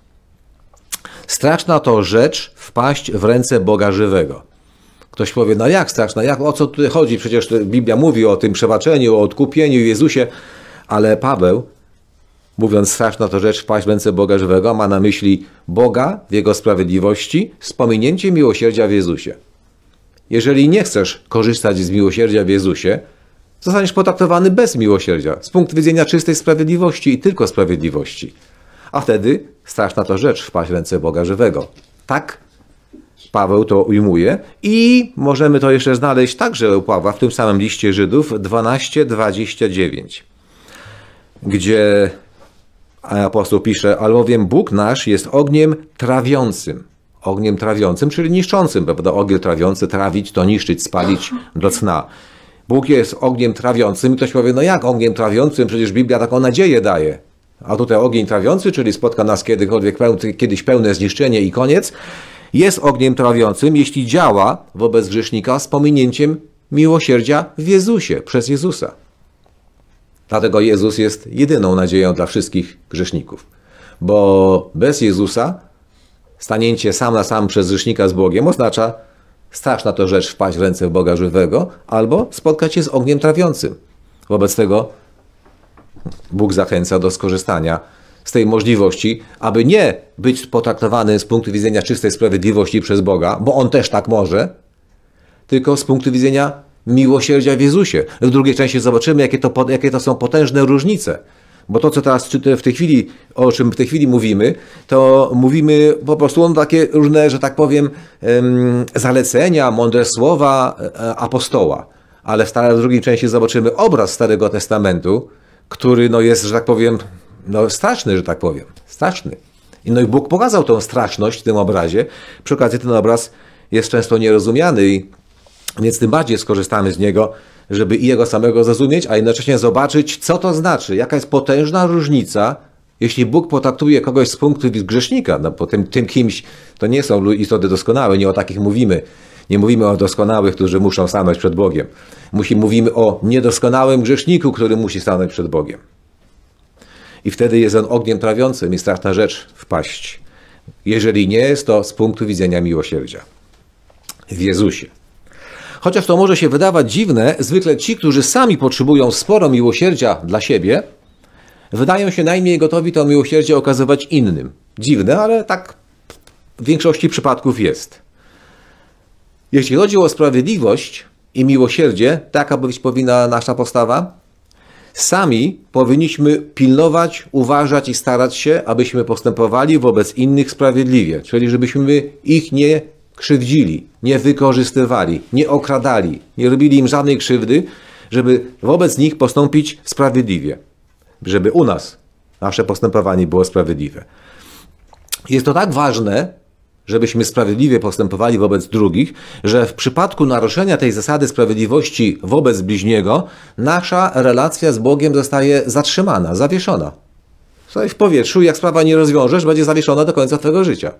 Straszna to rzecz wpaść w ręce Boga żywego. Ktoś powie, no jak straszna, o co tutaj chodzi? Przecież Biblia mówi o tym przebaczeniu, o odkupieniu Jezusie, ale Paweł, mówiąc straszna to rzecz wpaść w ręce Boga żywego, ma na myśli Boga w Jego sprawiedliwości z pominięciem miłosierdzia w Jezusie. Jeżeli nie chcesz korzystać z miłosierdzia w Jezusie, zostaniesz potraktowany bez miłosierdzia, z punktu widzenia czystej sprawiedliwości i tylko sprawiedliwości. A wtedy straszna to rzecz wpaść w ręce Boga żywego. Tak Paweł to ujmuje i możemy to jeszcze znaleźć także u Pawła w tym samym liście Żydów 12:29, gdzie apostoł pisze, albowiem Bóg nasz jest ogniem trawiącym, czyli niszczącym, prawda? Ogień trawiący, trawić to niszczyć, spalić do cna. Bóg jest ogniem trawiącym i ktoś powie, no jak ogniem trawiącym, przecież Biblia taką nadzieję daje. A tutaj ogień trawiący, czyli spotka nas kiedyś pełne zniszczenie i koniec, jest ogniem trawiącym, jeśli działa wobec grzesznika z pominięciem miłosierdzia w Jezusie, przez Jezusa. Dlatego Jezus jest jedyną nadzieją dla wszystkich grzeszników. Bo bez Jezusa stanięcie sam na sam przez grzesznika z Bogiem oznacza straszna to rzecz wpaść w ręce Boga żywego albo spotkać się z ogniem trawiącym. Wobec tego Bóg zachęca do skorzystania z tej możliwości, aby nie być potraktowany z punktu widzenia czystej sprawiedliwości przez Boga, bo On też tak może, tylko z punktu widzenia miłosierdzia w Jezusie. W drugiej części zobaczymy, jakie to są potężne różnice. Bo to, co teraz w tej chwili, o czym w tej chwili mówimy, to mówimy po prostu takie różne, że tak powiem, zalecenia, mądre słowa apostoła. Ale w drugiej części zobaczymy obraz Starego Testamentu, który jest, że tak powiem, straszny, że tak powiem. Straszny. I Bóg pokazał tą straszność w tym obrazie. Przy okazji ten obraz jest często nierozumiany, więc tym bardziej skorzystamy z niego, żeby i jego samego zrozumieć, a jednocześnie zobaczyć, co to znaczy, jaka jest potężna różnica, jeśli Bóg potraktuje kogoś z punktu widzenia grzesznika, bo tym kimś to nie są istoty doskonałe, nie o takich mówimy. Nie mówimy o doskonałych, którzy muszą stanąć przed Bogiem. Mówimy o niedoskonałym grzeszniku, który musi stanąć przed Bogiem. I wtedy jest on ogniem trawiącym i straszna rzecz wpaść. Jeżeli nie jest to z punktu widzenia miłosierdzia w Jezusie. Chociaż to może się wydawać dziwne, zwykle ci, którzy sami potrzebują sporo miłosierdzia dla siebie, wydają się najmniej gotowi to miłosierdzie okazywać innym. Dziwne, ale tak w większości przypadków jest. Jeśli chodzi o sprawiedliwość i miłosierdzie, taka być powinna nasza postawa, sami powinniśmy pilnować, uważać i starać się, abyśmy postępowali wobec innych sprawiedliwie, czyli żebyśmy ich nie krzywdzili, nie wykorzystywali, nie okradali, nie robili im żadnej krzywdy, żeby wobec nich postąpić sprawiedliwie, żeby u nas nasze postępowanie było sprawiedliwe. Jest to tak ważne, żebyśmy sprawiedliwie postępowali wobec drugich, że w przypadku naruszenia tej zasady sprawiedliwości wobec bliźniego, nasza relacja z Bogiem zostaje zatrzymana, zawieszona. Stoi w powietrzu, jak sprawa nie rozwiążesz, będzie zawieszona do końca twojego życia.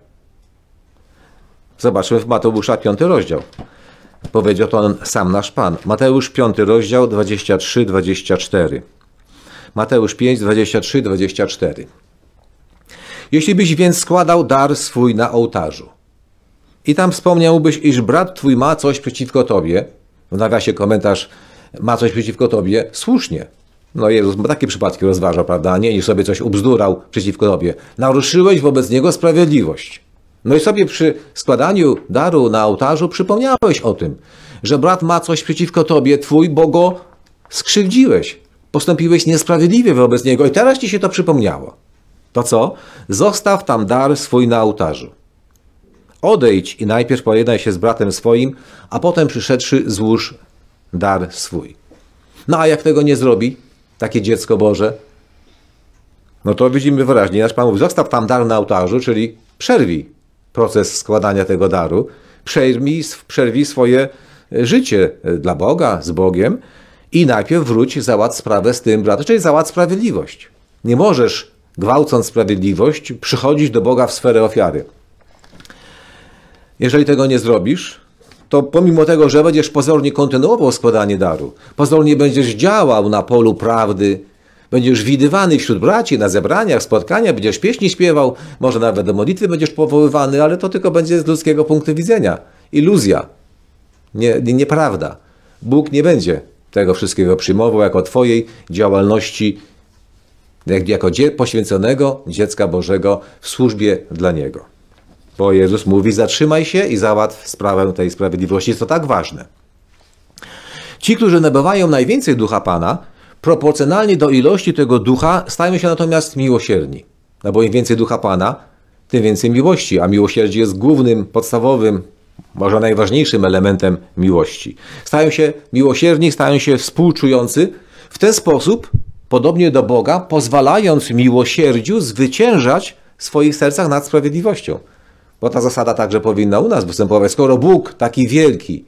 Zobaczmy w Mateusza 5 rozdział. Powiedział to sam nasz Pan. Mateusz 5 rozdział 23-24. Mateusz 5, 23-24. Jeśli byś więc składał dar swój na ołtarzu i tam wspomniałbyś, iż brat twój ma coś przeciwko tobie, w nawiasie komentarz ma coś przeciwko tobie, słusznie. Jezus takie przypadki rozważa, prawda, a nie niż sobie coś ubzdurał przeciwko tobie. Naruszyłeś wobec niego sprawiedliwość. I sobie przy składaniu daru na ołtarzu przypomniałeś o tym, że brat ma coś przeciwko tobie, bo go skrzywdziłeś, postąpiłeś niesprawiedliwie wobec niego i teraz ci się to przypomniało. To co? Zostaw tam dar swój na ołtarzu. Odejdź i najpierw pojednaj się z bratem swoim, a potem przyszedłszy złóż dar swój. No a jak tego nie zrobi, takie dziecko Boże, no to widzimy wyraźnie, nasz Pan mówi, zostaw tam dar na ołtarzu, czyli przerwij proces składania tego daru, przerwij swoje życie dla Boga, z Bogiem i najpierw wróć, załatw sprawę z tym bratem, czyli załatw sprawiedliwość. Nie możesz, gwałcąc sprawiedliwość, przychodzić do Boga w sferę ofiary. Jeżeli tego nie zrobisz, to pomimo tego, że będziesz pozornie kontynuował składanie daru, pozornie będziesz działał na polu prawdy, będziesz widywany wśród braci, na zebraniach, spotkaniach, będziesz pieśni śpiewał, może nawet do modlitwy będziesz powoływany, ale to tylko będzie z ludzkiego punktu widzenia. Iluzja. Nieprawda. Bóg nie będzie tego wszystkiego przyjmował jako twojej działalności, jako poświęconego dziecka Bożego w służbie dla Niego. Bo Jezus mówi, zatrzymaj się i załatw sprawę tej sprawiedliwości. Jest to tak ważne. Ci, którzy nabywają najwięcej ducha Pana, proporcjonalnie do ilości tego ducha stają się natomiast miłosierni. No bo im więcej ducha Pana, tym więcej miłości, a miłosierdzie jest głównym, podstawowym, może najważniejszym elementem miłości. Stają się miłosierni, stają się współczujący. W ten sposób, podobnie do Boga, pozwalając miłosierdziu zwyciężać w swoich sercach nad sprawiedliwością. Bo ta zasada także powinna u nas występować. Skoro Bóg taki wielki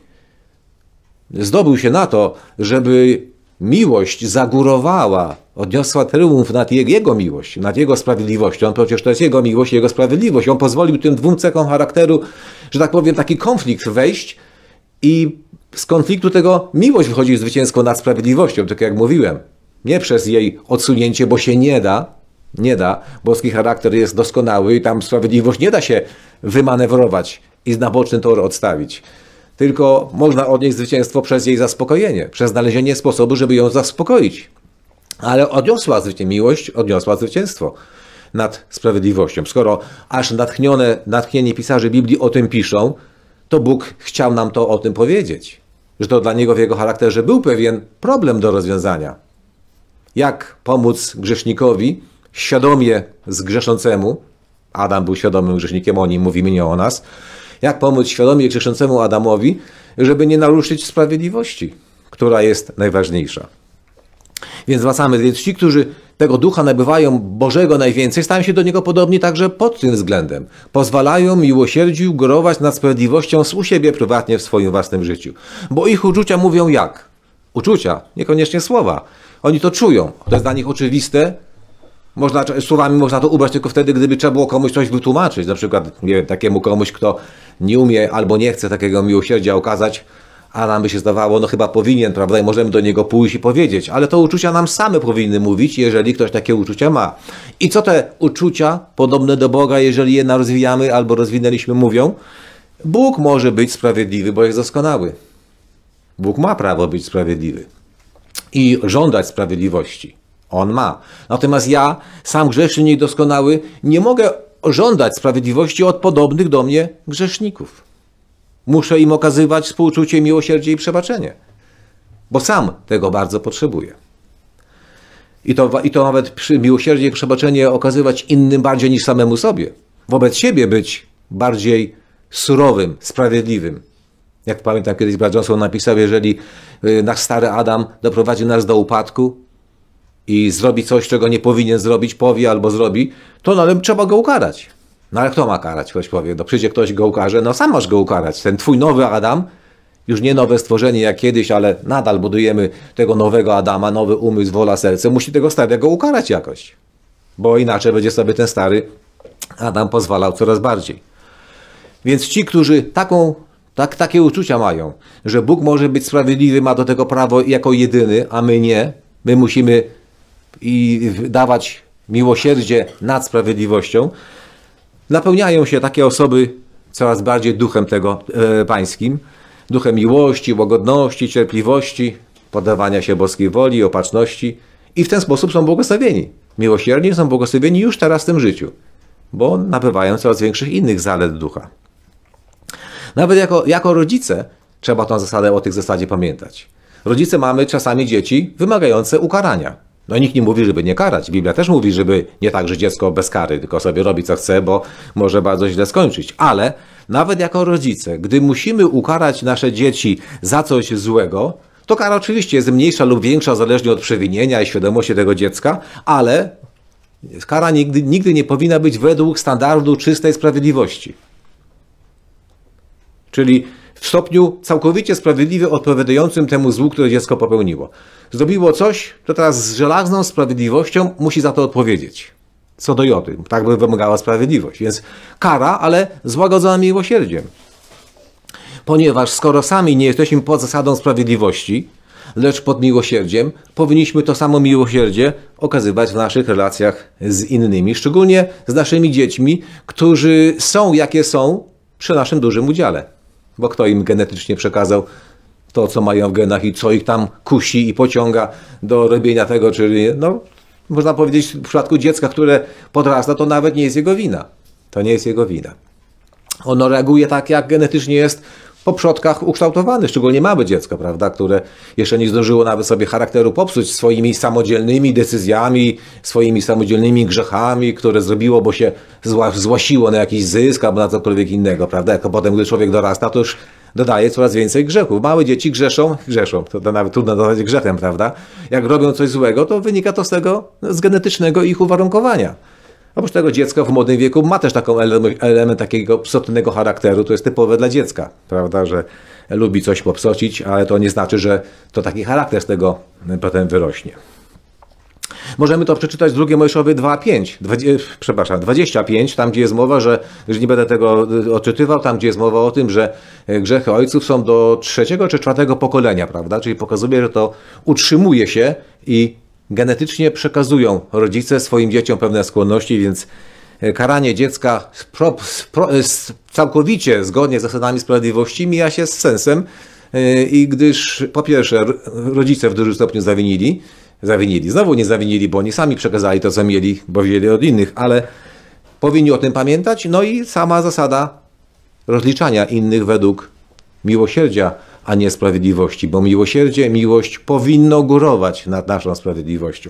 zdobył się na to, żeby miłość zagórowała, odniosła triumf nad Jego miłość, nad Jego sprawiedliwością, przecież to jest Jego miłość, Jego sprawiedliwość. On pozwolił tym dwóm cechom charakteru, że tak powiem, taki konflikt wejść i z konfliktu tego miłość wychodzi zwycięsko nad sprawiedliwością, tak jak mówiłem. Nie przez jej odsunięcie, bo się nie da. Nie da. Boski charakter jest doskonały i tam sprawiedliwość nie da się wymanewrować i na boczny tor odstawić. Tylko można odnieść zwycięstwo przez jej zaspokojenie, przez znalezienie sposobu, żeby ją zaspokoić. Ale miłość odniosła zwycięstwo nad sprawiedliwością. Skoro aż natchnieni pisarze Biblii o tym piszą, to Bóg chciał nam to o tym powiedzieć. Że to dla Niego w Jego charakterze był pewien problem do rozwiązania. Jak pomóc grzesznikowi świadomie zgrzeszącemu, Adam był świadomym grzesznikiem, o nim mówimy, nie o nas, jak pomóc świadomie grzeszącemu Adamowi, żeby nie naruszyć sprawiedliwości, która jest najważniejsza. Więc wracamy, więc ci, którzy tego ducha nabywają Bożego najwięcej, stają się do Niego podobni także pod tym względem. Pozwalają miłosierdziu górować nad sprawiedliwością u siebie prywatnie w swoim własnym życiu. Bo ich uczucia mówią jak? Uczucia, niekoniecznie słowa. Oni to czują. To jest dla nich oczywiste. Słowami można to ubrać tylko wtedy, gdyby trzeba było komuś coś wytłumaczyć. Na przykład, nie wiem, takiemu komuś, kto nie umie albo nie chce takiego miłosierdzia okazać, a nam by się zdawało, no chyba powinien, prawda, i możemy do niego pójść i powiedzieć. Ale to uczucia nam same powinny mówić, jeżeli ktoś takie uczucia ma. I co te uczucia podobne do Boga, jeżeli je rozwijamy albo rozwinęliśmy, mówią? Bóg może być sprawiedliwy, bo jest doskonały. Bóg ma prawo być sprawiedliwy i żądać sprawiedliwości. On ma. Natomiast ja, sam grzeszny, niedoskonały, nie mogę żądać sprawiedliwości od podobnych do mnie grzeszników. Muszę im okazywać współczucie, miłosierdzie i przebaczenie, bo sam tego bardzo potrzebuję. I to nawet miłosierdzie i przebaczenie okazywać innym bardziej niż samemu sobie. Wobec siebie być bardziej surowym, sprawiedliwym. Jak pamiętam, kiedyś brat Johnson napisał, jeżeli nasz stary Adam doprowadził nas do upadku i zrobi coś, czego nie powinien zrobić, powie albo zrobi, to ale trzeba go ukarać. No ale kto ma karać? Ktoś powie, no przyjdzie ktoś go ukarze, no sam masz go ukarać. Ten twój nowy Adam, już nie nowe stworzenie jak kiedyś, ale nadal budujemy tego nowego Adama, nowy umysł, wola, serce, musi tego starego ukarać jakoś. Bo inaczej będzie sobie ten stary Adam pozwalał coraz bardziej. Więc ci, którzy takie uczucia mają, że Bóg może być sprawiedliwy, ma do tego prawo jako jedyny, a my nie, my musimy dawać miłosierdzie nad sprawiedliwością, napełniają się takie osoby coraz bardziej duchem tego pańskim, duchem miłości, łagodności, cierpliwości, poddawania się boskiej woli, opatrzności i w ten sposób są błogosławieni. Miłosierni są błogosławieni już teraz w tym życiu, bo nabywają coraz większych innych zalet ducha. Nawet jako rodzice Trzeba tą zasadę, o tych zasadzie pamiętać. Rodzice mamy czasami dzieci wymagające ukarania. No nikt nie mówi, żeby nie karać. Biblia też mówi, żeby nie tak, że dziecko bez kary, tylko sobie robi co chce, bo może bardzo źle skończyć. Ale nawet jako rodzice, gdy musimy ukarać nasze dzieci za coś złego, to kara oczywiście jest mniejsza lub większa, zależnie od przewinienia i świadomości tego dziecka, ale kara nigdy nie powinna być według standardu czystej sprawiedliwości. Czyli w stopniu całkowicie sprawiedliwie odpowiadającym temu złu, które dziecko popełniło. Zrobiło coś, to teraz z żelazną sprawiedliwością musi za to odpowiedzieć. Co do joty. Tak by wymagała sprawiedliwość. Więc kara, ale złagodzona miłosierdziem. Ponieważ skoro sami nie jesteśmy pod zasadą sprawiedliwości, lecz pod miłosierdziem, powinniśmy to samo miłosierdzie okazywać w naszych relacjach z innymi, szczególnie z naszymi dziećmi, którzy są jakie są przy naszym dużym udziale. Bo kto im genetycznie przekazał to, co mają w genach i co ich tam kusi i pociąga do robienia tego, czyli no, można powiedzieć w przypadku dziecka, które podrasta, to nawet nie jest jego wina. To nie jest jego wina. Ono reaguje tak, jak genetycznie jest po przodkach ukształtowany, szczególnie małe dziecko, prawda, które jeszcze nie zdążyło nawet sobie charakteru popsuć swoimi samodzielnymi decyzjami, swoimi samodzielnymi grzechami, które zrobiło, bo się złasiło na jakiś zysk albo na cokolwiek innego, prawda. Jak potem, gdy człowiek dorasta, to już dodaje coraz więcej grzechów. Małe dzieci grzeszą, to nawet trudno nazwać grzechem, prawda. Jak robią coś złego, to wynika to z genetycznego ich uwarunkowania. Oprócz tego dziecko w młodym wieku ma też taką element takiego psotnego charakteru, to jest typowe dla dziecka, prawda, że lubi coś popsocić, ale to nie znaczy, że to taki charakter z tego potem wyrośnie. Możemy to przeczytać w 2 Mojżeszowi 25, tam gdzie jest mowa, że, już nie będę tego odczytywał, tam gdzie jest mowa o tym, że grzechy ojców są do 3. czy 4. pokolenia, prawda, czyli pokazuje, że to utrzymuje się i genetycznie przekazują rodzice swoim dzieciom pewne skłonności, więc karanie dziecka całkowicie zgodnie z zasadami sprawiedliwości mija się z sensem, i gdyż po pierwsze rodzice w dużym stopniu zawinili, znowu nie zawinili, bo oni sami przekazali to, co mieli, bo wzięli od innych, ale powinni o tym pamiętać, no i sama zasada rozliczania innych według miłosierdzia, a nie sprawiedliwości, bo miłosierdzie, miłość powinno górować nad naszą sprawiedliwością.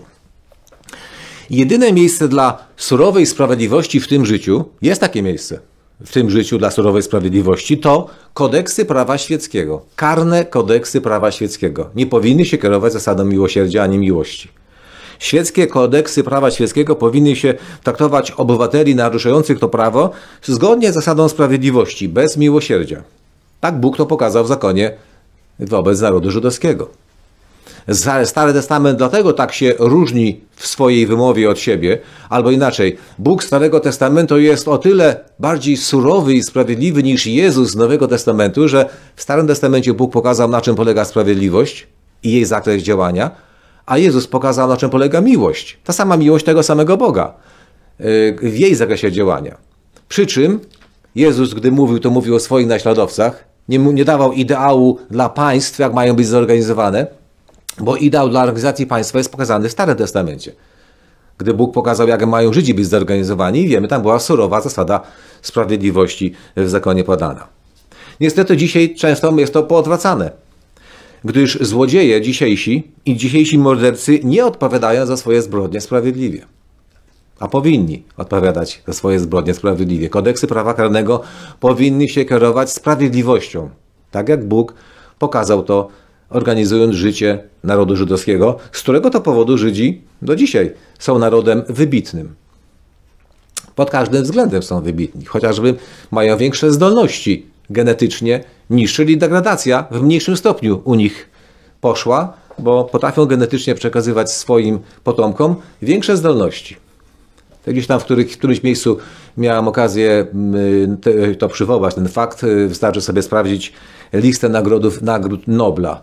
Jedyne miejsce dla surowej sprawiedliwości w tym życiu, jest takie miejsce w tym życiu dla surowej sprawiedliwości, to kodeksy prawa świeckiego, karne kodeksy prawa świeckiego. Nie powinny się kierować zasadą miłosierdzia ani miłości. Świeckie kodeksy prawa świeckiego powinny się traktować obywateli naruszających to prawo zgodnie z zasadą sprawiedliwości, bez miłosierdzia. Tak Bóg to pokazał w zakonie wobec narodu żydowskiego. Stary Testament dlatego tak się różni w swojej wymowie od siebie, albo inaczej, Bóg Starego Testamentu jest o tyle bardziej surowy i sprawiedliwy niż Jezus z Nowego Testamentu, że w Starym Testamencie Bóg pokazał, na czym polega sprawiedliwość i jej zakres działania, a Jezus pokazał, na czym polega miłość. Ta sama miłość tego samego Boga w jej zakresie działania. Przy czym Jezus, gdy mówił, to mówił o swoich naśladowcach, nie dawał ideału dla państw, jak mają być zorganizowane, bo ideał dla organizacji państwa jest pokazany w Starym Testamencie. Gdy Bóg pokazał, jak mają Żydzi być zorganizowani, wiemy, tam była surowa zasada sprawiedliwości w zakonie podana. Niestety dzisiaj często jest to poodwracane, gdyż złodzieje dzisiejsi mordercy nie odpowiadają za swoje zbrodnie sprawiedliwie. A powinni odpowiadać za swoje zbrodnie sprawiedliwie. Kodeksy prawa karnego powinny się kierować sprawiedliwością, tak jak Bóg pokazał to, organizując życie narodu żydowskiego, z którego to powodu Żydzi do dzisiaj są narodem wybitnym. Pod każdym względem są wybitni, chociażby mają większe zdolności genetycznie niż, czyli degradacja w mniejszym stopniu u nich poszła, bo potrafią genetycznie przekazywać swoim potomkom większe zdolności. Gdzieś tam w którymś miejscu miałem okazję to przywołać, ten fakt. Wystarczy sobie sprawdzić listę nagród Nobla.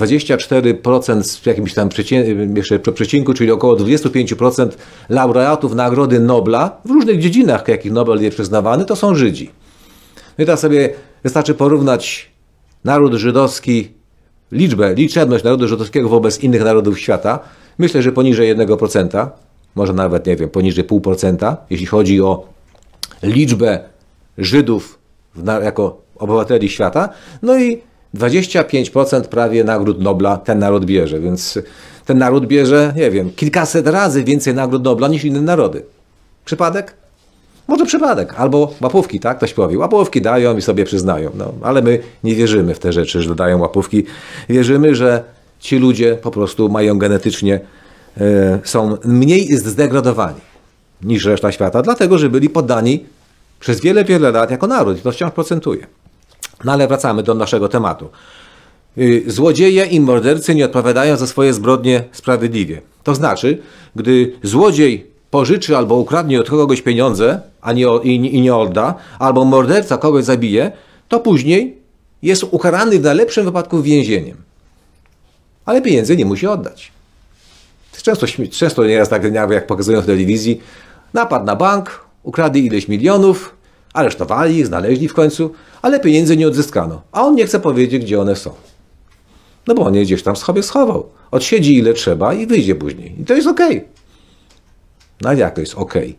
24% w jakimś tam przecinku, czyli około 25% laureatów Nagrody Nobla w różnych dziedzinach, jakich Nobel jest przyznawany, to są Żydzi. No i teraz sobie wystarczy porównać naród żydowski, liczebność narodu żydowskiego wobec innych narodów świata. Myślę, że poniżej 1%, może nawet, nie wiem, poniżej 0,5%, jeśli chodzi o liczbę Żydów jako obywateli świata. No i 25% prawie nagród Nobla ten naród bierze, więc ten naród bierze, nie wiem, kilkaset razy więcej nagród Nobla niż inne narody. Przypadek? Może przypadek. Albo łapówki, tak? Ktoś powie. Łapówki dają i sobie przyznają. No, ale my nie wierzymy w te rzeczy, że dają łapówki. Wierzymy, że ci ludzie po prostu mają genetycznie, są mniej zdegradowani niż reszta świata, dlatego, że byli poddani przez wiele, wiele lat jako naród. I to wciąż procentuje. No ale wracamy do naszego tematu. Złodzieje i mordercy nie odpowiadają za swoje zbrodnie sprawiedliwie. To znaczy, gdy złodziej pożyczy albo ukradnie od kogoś pieniądze, i nie odda, albo morderca kogoś zabije, to później jest ukarany w najlepszym wypadku więzieniem. Ale pieniędzy nie musi oddać. Często nieraz tak jak pokazują w telewizji, napadł na bank, ukradli ileś milionów, aresztowali ich, znaleźli w końcu, ale pieniędzy nie odzyskano. A on nie chce powiedzieć, gdzie one są. No bo on je gdzieś tam sobie schował. Odsiedzi ile trzeba i wyjdzie później. I to jest okej. No ale jak to jest okej?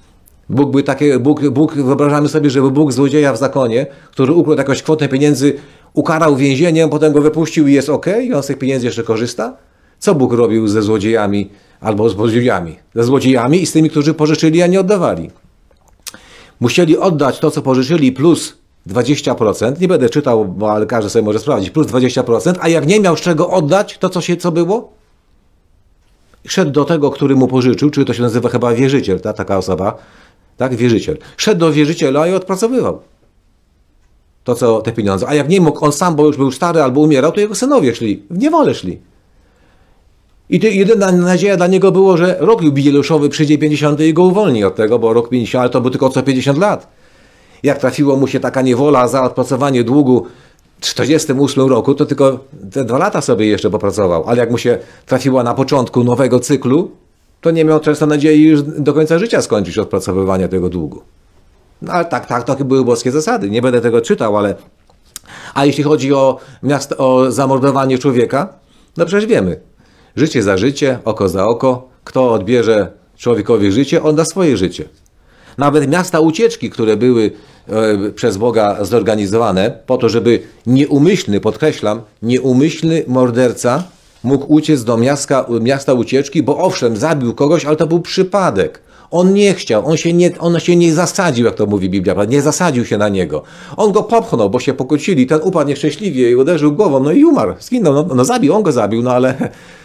Bóg, wyobrażamy sobie, żeby Bóg złodzieja w zakonie, który ukradł jakąś kwotę pieniędzy, ukarał więzieniem, potem go wypuścił i jest okej? I on z tych pieniędzy jeszcze korzysta? Co Bóg robił ze złodziejami albo z złodziejami? Ze złodziejami i z tymi, którzy pożyczyli, a nie oddawali. Musieli oddać to, co pożyczyli, plus 20%. Nie będę czytał, ale każdy sobie może sprawdzić. Plus 20%. A jak nie miał z czego oddać, to co było? Szedł do tego, który mu pożyczył, czyli to się nazywa chyba wierzyciel, taka osoba. Tak, wierzyciel. Szedł do wierzyciela i odpracowywał te pieniądze. A jak nie mógł on sam, bo już był stary albo umierał, to jego synowie szli. W niewolę szli. I jedyna nadzieja dla niego było, że rok jubileuszowy przyjdzie 50 i go uwolni od tego, bo rok 50, ale to był tylko co 50 lat. Jak trafiło mu się taka niewola za odpracowanie długu w 48 roku, to tylko te 2 lata sobie jeszcze popracował. Ale jak mu się trafiła na początku nowego cyklu, to nie miał często nadziei już do końca życia skończyć odpracowywania tego długu. No ale takie były boskie zasady. Nie będę tego czytał, ale... A jeśli chodzi o zamordowanie człowieka, no przecież wiemy. Życie za życie, oko za oko. Kto odbierze człowiekowi życie, on da swoje życie. Nawet miasta ucieczki, które były przez Boga zorganizowane po to, żeby nieumyślny, podkreślam, nieumyślny morderca mógł uciec do miasta ucieczki, bo owszem, zabił kogoś, ale to był przypadek. On nie chciał, on się nie zasadził, jak to mówi Biblia, nie zasadził się na niego. On go popchnął, bo się pokłócili, ten upadł nieszczęśliwie i uderzył głową, no i umarł, zginął, no zabił, on go zabił, no ale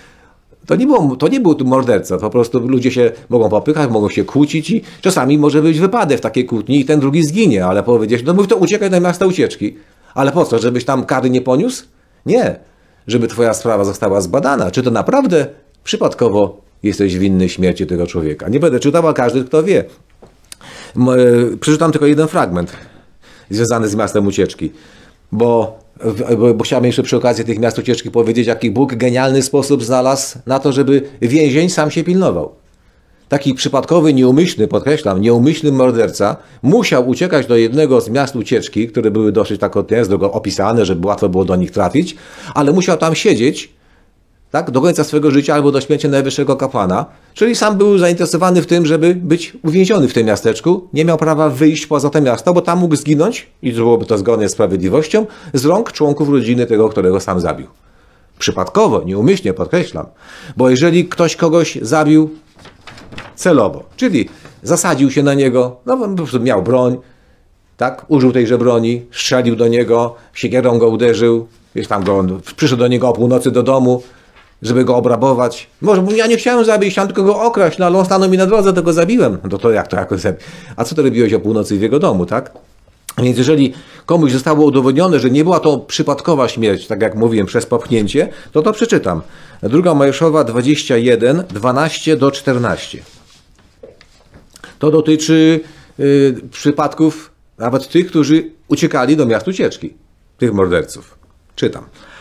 to nie był morderca, po prostu ludzie się mogą popychać, mogą się kłócić i czasami może być wypadek w takiej kłótni i ten drugi zginie, ale powiedzieć, no mów to uciekaj do miasta ucieczki. Ale po co, żebyś tam kary nie poniósł? Nie, żeby twoja sprawa została zbadana, czy to naprawdę przypadkowo jesteś winny śmierci tego człowieka. Nie będę czytał, a każdy kto wie. Przeczytam tylko jeden fragment związany z miastem ucieczki, bo chciałem jeszcze przy okazji tych miast ucieczki powiedzieć, jaki Bóg genialny sposób znalazł na to, żeby więzień sam się pilnował. Taki przypadkowy, nieumyślny, podkreślam, nieumyślny morderca musiał uciekać do jednego z miast ucieczki, które były dosyć tak opisane, żeby łatwo było do nich trafić, ale musiał tam siedzieć tak, do końca swojego życia albo do śmierci najwyższego kapłana, czyli sam był zainteresowany w tym, żeby być uwięziony w tym miasteczku, nie miał prawa wyjść poza to miasto, bo tam mógł zginąć i byłoby to zgodnie z sprawiedliwością z rąk członków rodziny tego, którego sam zabił. Przypadkowo, nieumyślnie, podkreślam, bo jeżeli ktoś kogoś zabił celowo, czyli zasadził się na niego, no po prostu miał broń, tak, użył tejże broni, strzelił do niego, siekierą go uderzył, przyszedł do niego o północy do domu, żeby go obrabować. Może ja nie chciałem zabić, chciałem tylko go okraść, no ale on stanął mi na drodze, to go zabiłem. No to jak to jakoś zabić? A co ty robiłeś o północy w jego domu, tak? Więc jeżeli komuś zostało udowodnione, że nie była to przypadkowa śmierć, tak jak mówiłem, przez popchnięcie, to przeczytam. 2 Mojżeszowa 21, 12-14. To dotyczy przypadków nawet tych, którzy uciekali do miast ucieczki, tych morderców. Czytam.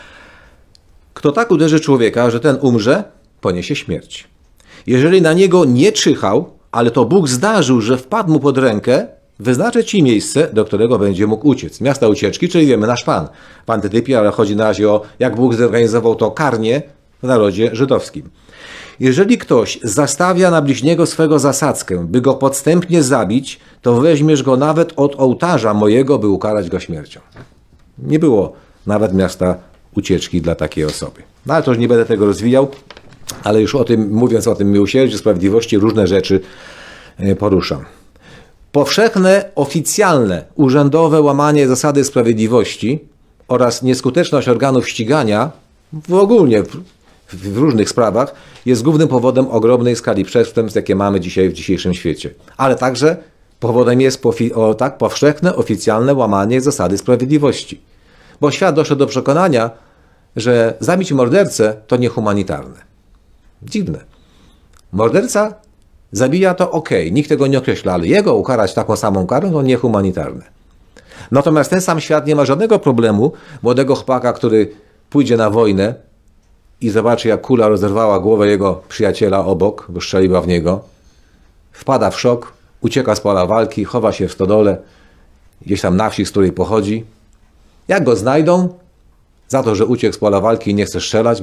Kto tak uderzy człowieka, że ten umrze, poniesie śmierć. Jeżeli na niego nie czyhał, ale to Bóg zdarzył, że wpadł mu pod rękę, wyznaczę ci miejsce, do którego będzie mógł uciec. Miasta ucieczki, czyli wiemy, nasz Pan. W antytypie, ale chodzi na razie o jak Bóg zorganizował to karnie w narodzie żydowskim. Jeżeli ktoś zastawia na bliźniego swego zasadzkę, by go podstępnie zabić, to weźmiesz go nawet od ołtarza mojego, by ukarać go śmiercią. Nie było nawet miasta ucieczki dla takiej osoby. No ale to już nie będę tego rozwijał, ale już o tym, mówiąc o tym miłosierdziu, sprawiedliwości, różne rzeczy poruszam. Powszechne, oficjalne, urzędowe łamanie zasady sprawiedliwości oraz nieskuteczność organów ścigania ogólnie w różnych sprawach jest głównym powodem ogromnej skali przestępstw, jakie mamy dzisiaj w dzisiejszym świecie. Ale także powodem jest powszechne, oficjalne łamanie zasady sprawiedliwości. Bo świat doszedł do przekonania, że zabić mordercę to niehumanitarne. Dziwne. Morderca zabija to okej, nikt tego nie określa, ale jego ukarać taką samą karą to niehumanitarne. Natomiast ten sam świat nie ma żadnego problemu młodego chłopaka, który pójdzie na wojnę i zobaczy, jak kula rozerwała głowę jego przyjaciela obok, bo strzeliła w niego. Wpada w szok, ucieka z pola walki, chowa się w stodole, gdzieś tam na wsi, z której pochodzi. Jak go znajdą, za to, że uciekł z pola walki i nie chce strzelać,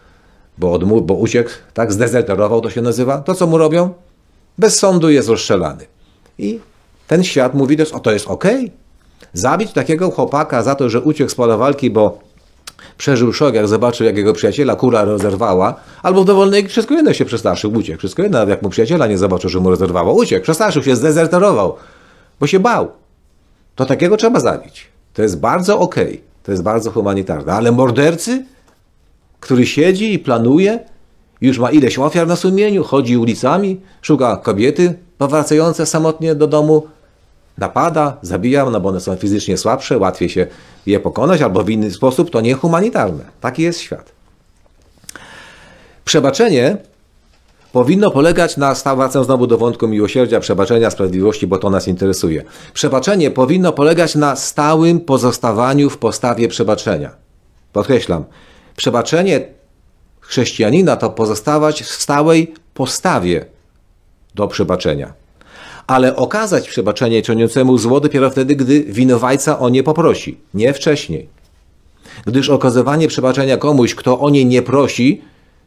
bo uciekł, tak, zdezerterował to się nazywa, to co mu robią? Bez sądu jest rozstrzelany. I ten świat mówi też, to jest okej. Zabić takiego chłopaka za to, że uciekł z pola walki, bo przeżył szok, jak zobaczył, jak jego przyjaciela kula rozerwała, albo w dowolnej wszystko jedno się przestraszył, uciekł. Wszystko jedno, jak mu przyjaciela nie zobaczył, że mu rozerwało, uciekł, przestraszył się, zdezerterował, bo się bał. To takiego trzeba zabić. To jest bardzo okej. To jest bardzo humanitarne. Ale mordercy, który siedzi i planuje, już ma ileś ofiar na sumieniu, chodzi ulicami, szuka kobiety powracające samotnie do domu, napada, zabija, no bo one są fizycznie słabsze, łatwiej się je pokonać, albo w inny sposób, to niehumanitarne. Taki jest świat. Przebaczenie powinno polegać na, wracam znowu do wątku miłosierdzia, przebaczenia, sprawiedliwości, bo to nas interesuje. Przebaczenie powinno polegać na stałym pozostawaniu w postawie przebaczenia. Podkreślam, przebaczenie chrześcijanina to pozostawać w stałej postawie do przebaczenia. Ale okazać przebaczenie czyniącemu zło dopiero wtedy, gdy winowajca o nie poprosi, nie wcześniej. Gdyż okazywanie przebaczenia komuś, kto o nie nie prosi,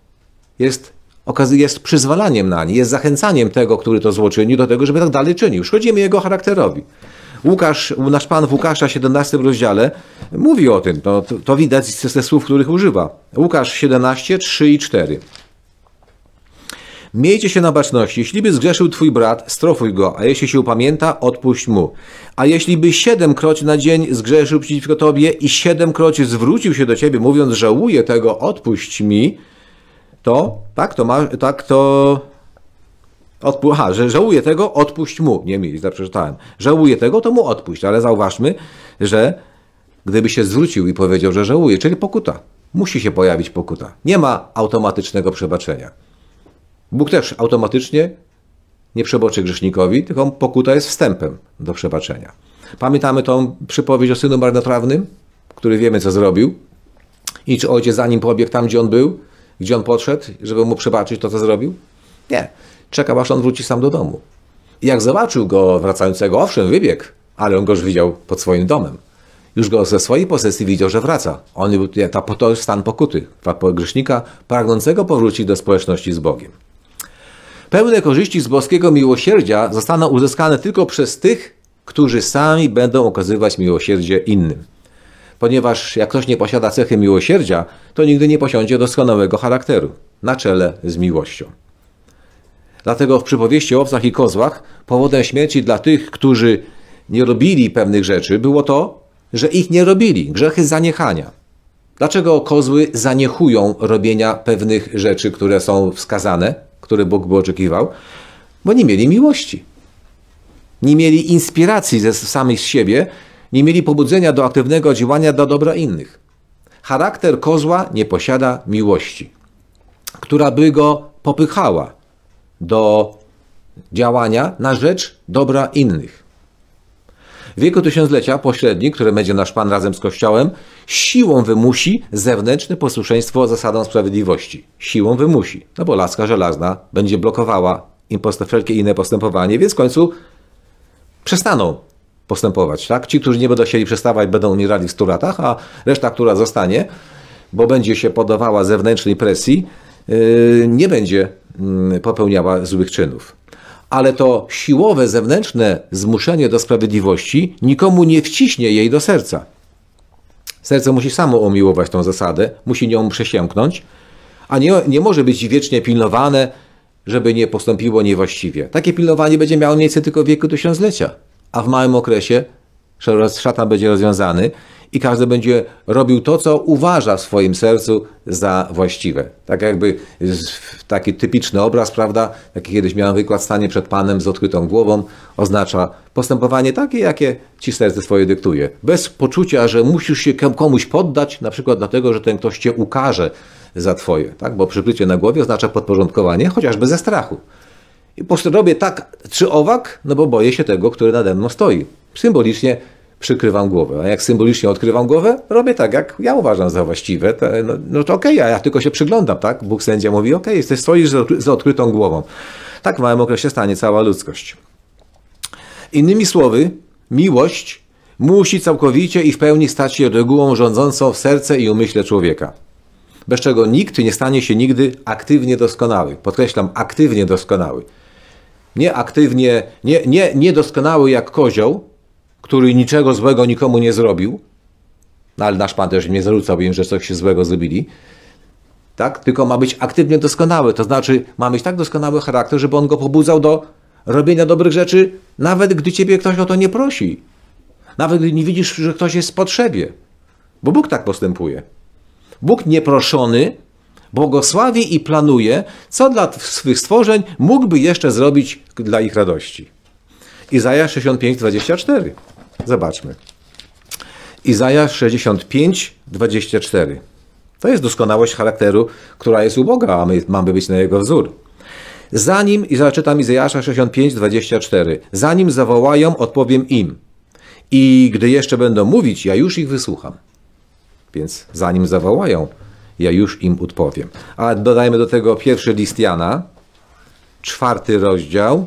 jest przyzwalaniem na nie, jest zachęcaniem tego, który to zło czynił, do tego, żeby tak dalej czynił. Szkodzimy jego charakterowi. Nasz Pan w Łukasza 17 rozdziale mówi o tym, to widać ze słów, których używa. Łukasz 17, 3 i 4. Miejcie się na baczności. Jeśli by zgrzeszył twój brat, strofuj go, a jeśli się upamięta, odpuść mu. A jeśli by 7-kroć na dzień zgrzeszył przeciwko tobie i 7-kroć zwrócił się do ciebie, mówiąc, żałuję tego, odpuść mi, że żałuję tego, odpuść mu. Nie, źle przeczytałem. Żałuję tego, to mu odpuść. Ale zauważmy, że gdyby się zwrócił i powiedział, że żałuje, czyli pokuta. Musi się pojawić pokuta. Nie ma automatycznego przebaczenia. Bóg też automatycznie nie przeboczy grzesznikowi, tylko pokuta jest wstępem do przebaczenia. Pamiętamy tą przypowieść o synu marnotrawnym, który wiemy, co zrobił. I czy ojciec za nim pobiegł tam, gdzie on był, gdzie on podszedł, żeby mu przebaczyć to, co zrobił? Nie. Czekał, aż on wróci sam do domu. I jak zobaczył go wracającego, owszem, wybiegł, ale on go już widział pod swoim domem. Już go ze swojej posesji widział, że wraca. To jest stan pokuty, grzesznika pragnącego powrócić do społeczności z Bogiem. Pełne korzyści z boskiego miłosierdzia zostaną uzyskane tylko przez tych, którzy sami będą okazywać miłosierdzie innym. Ponieważ jak ktoś nie posiada cechy miłosierdzia, to nigdy nie posiądzie doskonałego charakteru, na czele z miłością. Dlatego w przypowieści o owcach i kozłach powodem śmierci dla tych, którzy nie robili pewnych rzeczy, było to, że ich nie robili. Grzechy zaniechania. Dlaczego kozły zaniechują robienia pewnych rzeczy, które są wskazane, które Bóg by oczekiwał? Bo nie mieli miłości. Nie mieli inspiracji ze samych z siebie, nie mieli pobudzenia do aktywnego działania dla dobra innych. Charakter kozła nie posiada miłości, która by go popychała do działania na rzecz dobra innych. W wieku tysiąclecia pośredni, które będzie nasz Pan razem z Kościołem, siłą wymusi zewnętrzne posłuszeństwo zasadom sprawiedliwości. Siłą wymusi, no bo laska żelazna będzie blokowała im wszelkie inne postępowanie, więc w końcu przestaną postępować. Tak? Ci, którzy nie będą chcieli przestawać, będą umierali w 100 latach, a reszta, która zostanie, bo będzie się poddawała zewnętrznej presji, nie będzie popełniała złych czynów. Ale to siłowe, zewnętrzne zmuszenie do sprawiedliwości nikomu nie wciśnie jej do serca. Serce musi samo umiłować tą zasadę, musi nią przesiąknąć, a nie może być wiecznie pilnowane, żeby nie postąpiło niewłaściwie. Takie pilnowanie będzie miało miejsce tylko w wieku tysiąclecia, a w małym okresie szatan będzie rozwiązany i każdy będzie robił to, co uważa w swoim sercu za właściwe. Tak jakby taki typiczny obraz, prawda, jaki kiedyś miałem wykład, stanie przed Panem z odkrytą głową, oznacza postępowanie takie, jakie ci serce swoje dyktuje. Bez poczucia, że musisz się komuś poddać, na przykład dlatego, że ten ktoś cię ukarze za twoje, tak? Bo przykrycie na głowie oznacza podporządkowanie, chociażby ze strachu. I robię tak czy owak, no bo boję się tego, który nade mną stoi. Symbolicznie przykrywam głowę. A jak symbolicznie odkrywam głowę, robię tak, jak ja uważam za właściwe. No to okej, a ja tylko się przyglądam, tak? Bóg sędzia mówi, okej, stoisz z odkrytą głową. Tak w małym okresie stanie cała ludzkość. Innymi słowy, miłość musi całkowicie i w pełni stać się regułą rządzącą w serce i umyśle człowieka. Bez czego nikt nie stanie się nigdy aktywnie doskonały. Podkreślam, aktywnie doskonały. Nie aktywnie, nie doskonały jak kozioł, który niczego złego nikomu nie zrobił, no ale nasz Pan też nie zarzucał im, że coś złego zrobili, tak? Tylko ma być aktywnie doskonały, to znaczy ma mieć tak doskonały charakter, żeby on go pobudzał do robienia dobrych rzeczy, nawet gdy ciebie ktoś o to nie prosi. Nawet gdy nie widzisz, że ktoś jest w potrzebie. Bo Bóg tak postępuje. Bóg nieproszony błogosławi i planuje, co dla swych stworzeń mógłby jeszcze zrobić dla ich radości. Izajasz 65, 24. Zobaczmy. Izajasz 65, 24. To jest doskonałość charakteru, która jest u Boga, a my mamy być na Jego wzór. I zaczytam Izajasza 65, 24. Zanim zawołają, odpowiem im. I gdy jeszcze będą mówić, ja już ich wysłucham. Więc zanim zawołają, ja już im odpowiem. A dodajmy do tego pierwszy list Jana, 4 rozdział.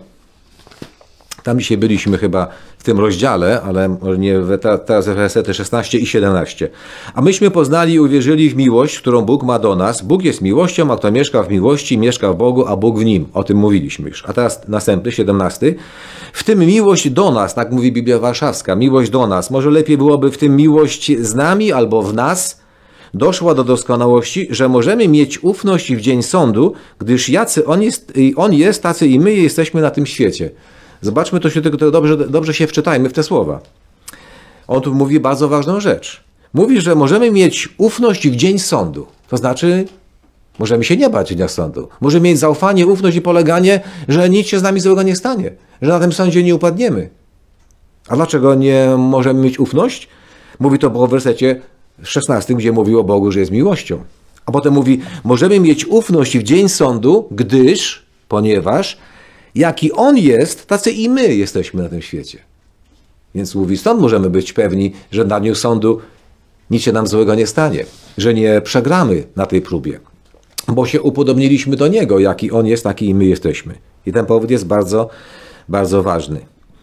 Tam dzisiaj byliśmy chyba w tym rozdziale, ale nie teraz wersety 16 i 17. A myśmy poznali i uwierzyli w miłość, którą Bóg ma do nas. Bóg jest miłością, a kto mieszka w miłości, mieszka w Bogu, a Bóg w nim. O tym mówiliśmy już. A teraz następny, 17. W tym miłość do nas, tak mówi Biblia Warszawska, miłość do nas. Może lepiej byłoby w tym miłość z nami albo w nas, doszła do doskonałości, że możemy mieć ufność w dzień sądu, gdyż jacy on jest, tacy i my jesteśmy na tym świecie. Zobaczmy to się tylko dobrze się wczytajmy w te słowa. On tu mówi bardzo ważną rzecz. Mówi, że możemy mieć ufność w dzień sądu. To znaczy, możemy się nie bać dnia sądu. Możemy mieć zaufanie, ufność i poleganie, że nic się z nami złego nie stanie. Że na tym sądzie nie upadniemy. A dlaczego nie możemy mieć ufność? Mówi to w wersecie 16, gdzie mówi o Bogu, że jest miłością. A potem mówi, możemy mieć ufność w dzień sądu, ponieważ jaki On jest, tacy i my jesteśmy na tym świecie. Więc mówi, stąd możemy być pewni, że na dniu sądu nic się nam złego nie stanie, że nie przegramy na tej próbie, bo się upodobniliśmy do Niego, jaki On jest, taki i my jesteśmy. I ten powód jest bardzo, bardzo ważny.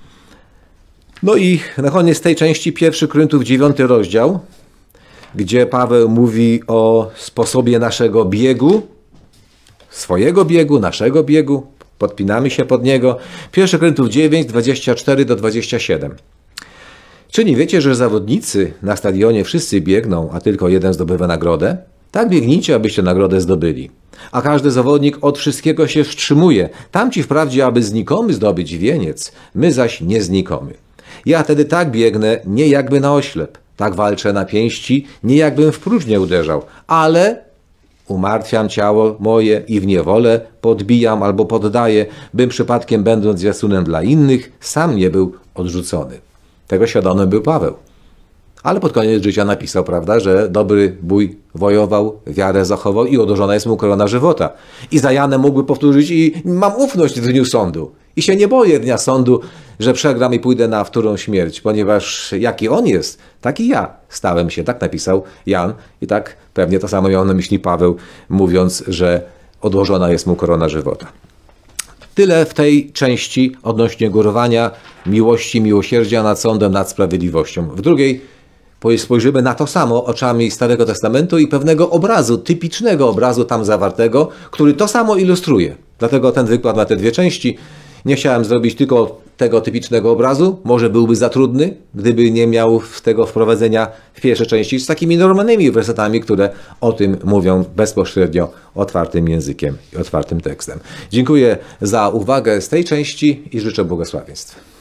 No i na koniec tej części 1 Koryntiów 9 rozdział, gdzie Paweł mówi o sposobie naszego biegu, swojego biegu, naszego biegu, podpinamy się pod niego. 1 Koryntiów 9, 24 do 27. Czy nie wiecie, że zawodnicy na stadionie wszyscy biegną, a tylko jeden zdobywa nagrodę? Tak biegnijcie, abyście nagrodę zdobyli. A każdy zawodnik od wszystkiego się wstrzymuje. Tamci wprawdzie, aby znikomy zdobyć wieniec, my zaś nie znikomy. Ja wtedy tak biegnę, nie jakby na oślep. Tak walczę na pięści, nie jakbym w próżnię uderzał. Ale umartwiam ciało moje i w niewolę podbijam albo poddaję, bym przypadkiem będąc zwiastunem dla innych, sam nie był odrzucony. Tego świadomy był Paweł. Ale pod koniec życia napisał, prawda, że dobry bój wojował, wiarę zachował i odłożona jest mu korona żywota. I za Janem mógłby powtórzyć i mam ufność w dniu sądu. I się nie boję dnia sądu, że przegram i pójdę na wtórną śmierć, ponieważ jaki on jest, taki ja stałem się. Tak napisał Jan i tak pewnie to samo miał na myśli Paweł, mówiąc, że odłożona jest mu korona żywota. Tyle w tej części odnośnie górowania miłości, miłosierdzia nad sądem, nad sprawiedliwością. W drugiej spojrzymy na to samo oczami Starego Testamentu i pewnego obrazu, typicznego obrazu tam zawartego, który to samo ilustruje. Dlatego ten wykład na te dwie części Nie chciałem zrobić tylko tego typicznego obrazu, może byłby za trudny, gdyby nie miał tego wprowadzenia w pierwszej części z takimi normalnymi wersetami, które o tym mówią bezpośrednio otwartym językiem i otwartym tekstem. Dziękuję za uwagę z tej części i życzę błogosławieństw.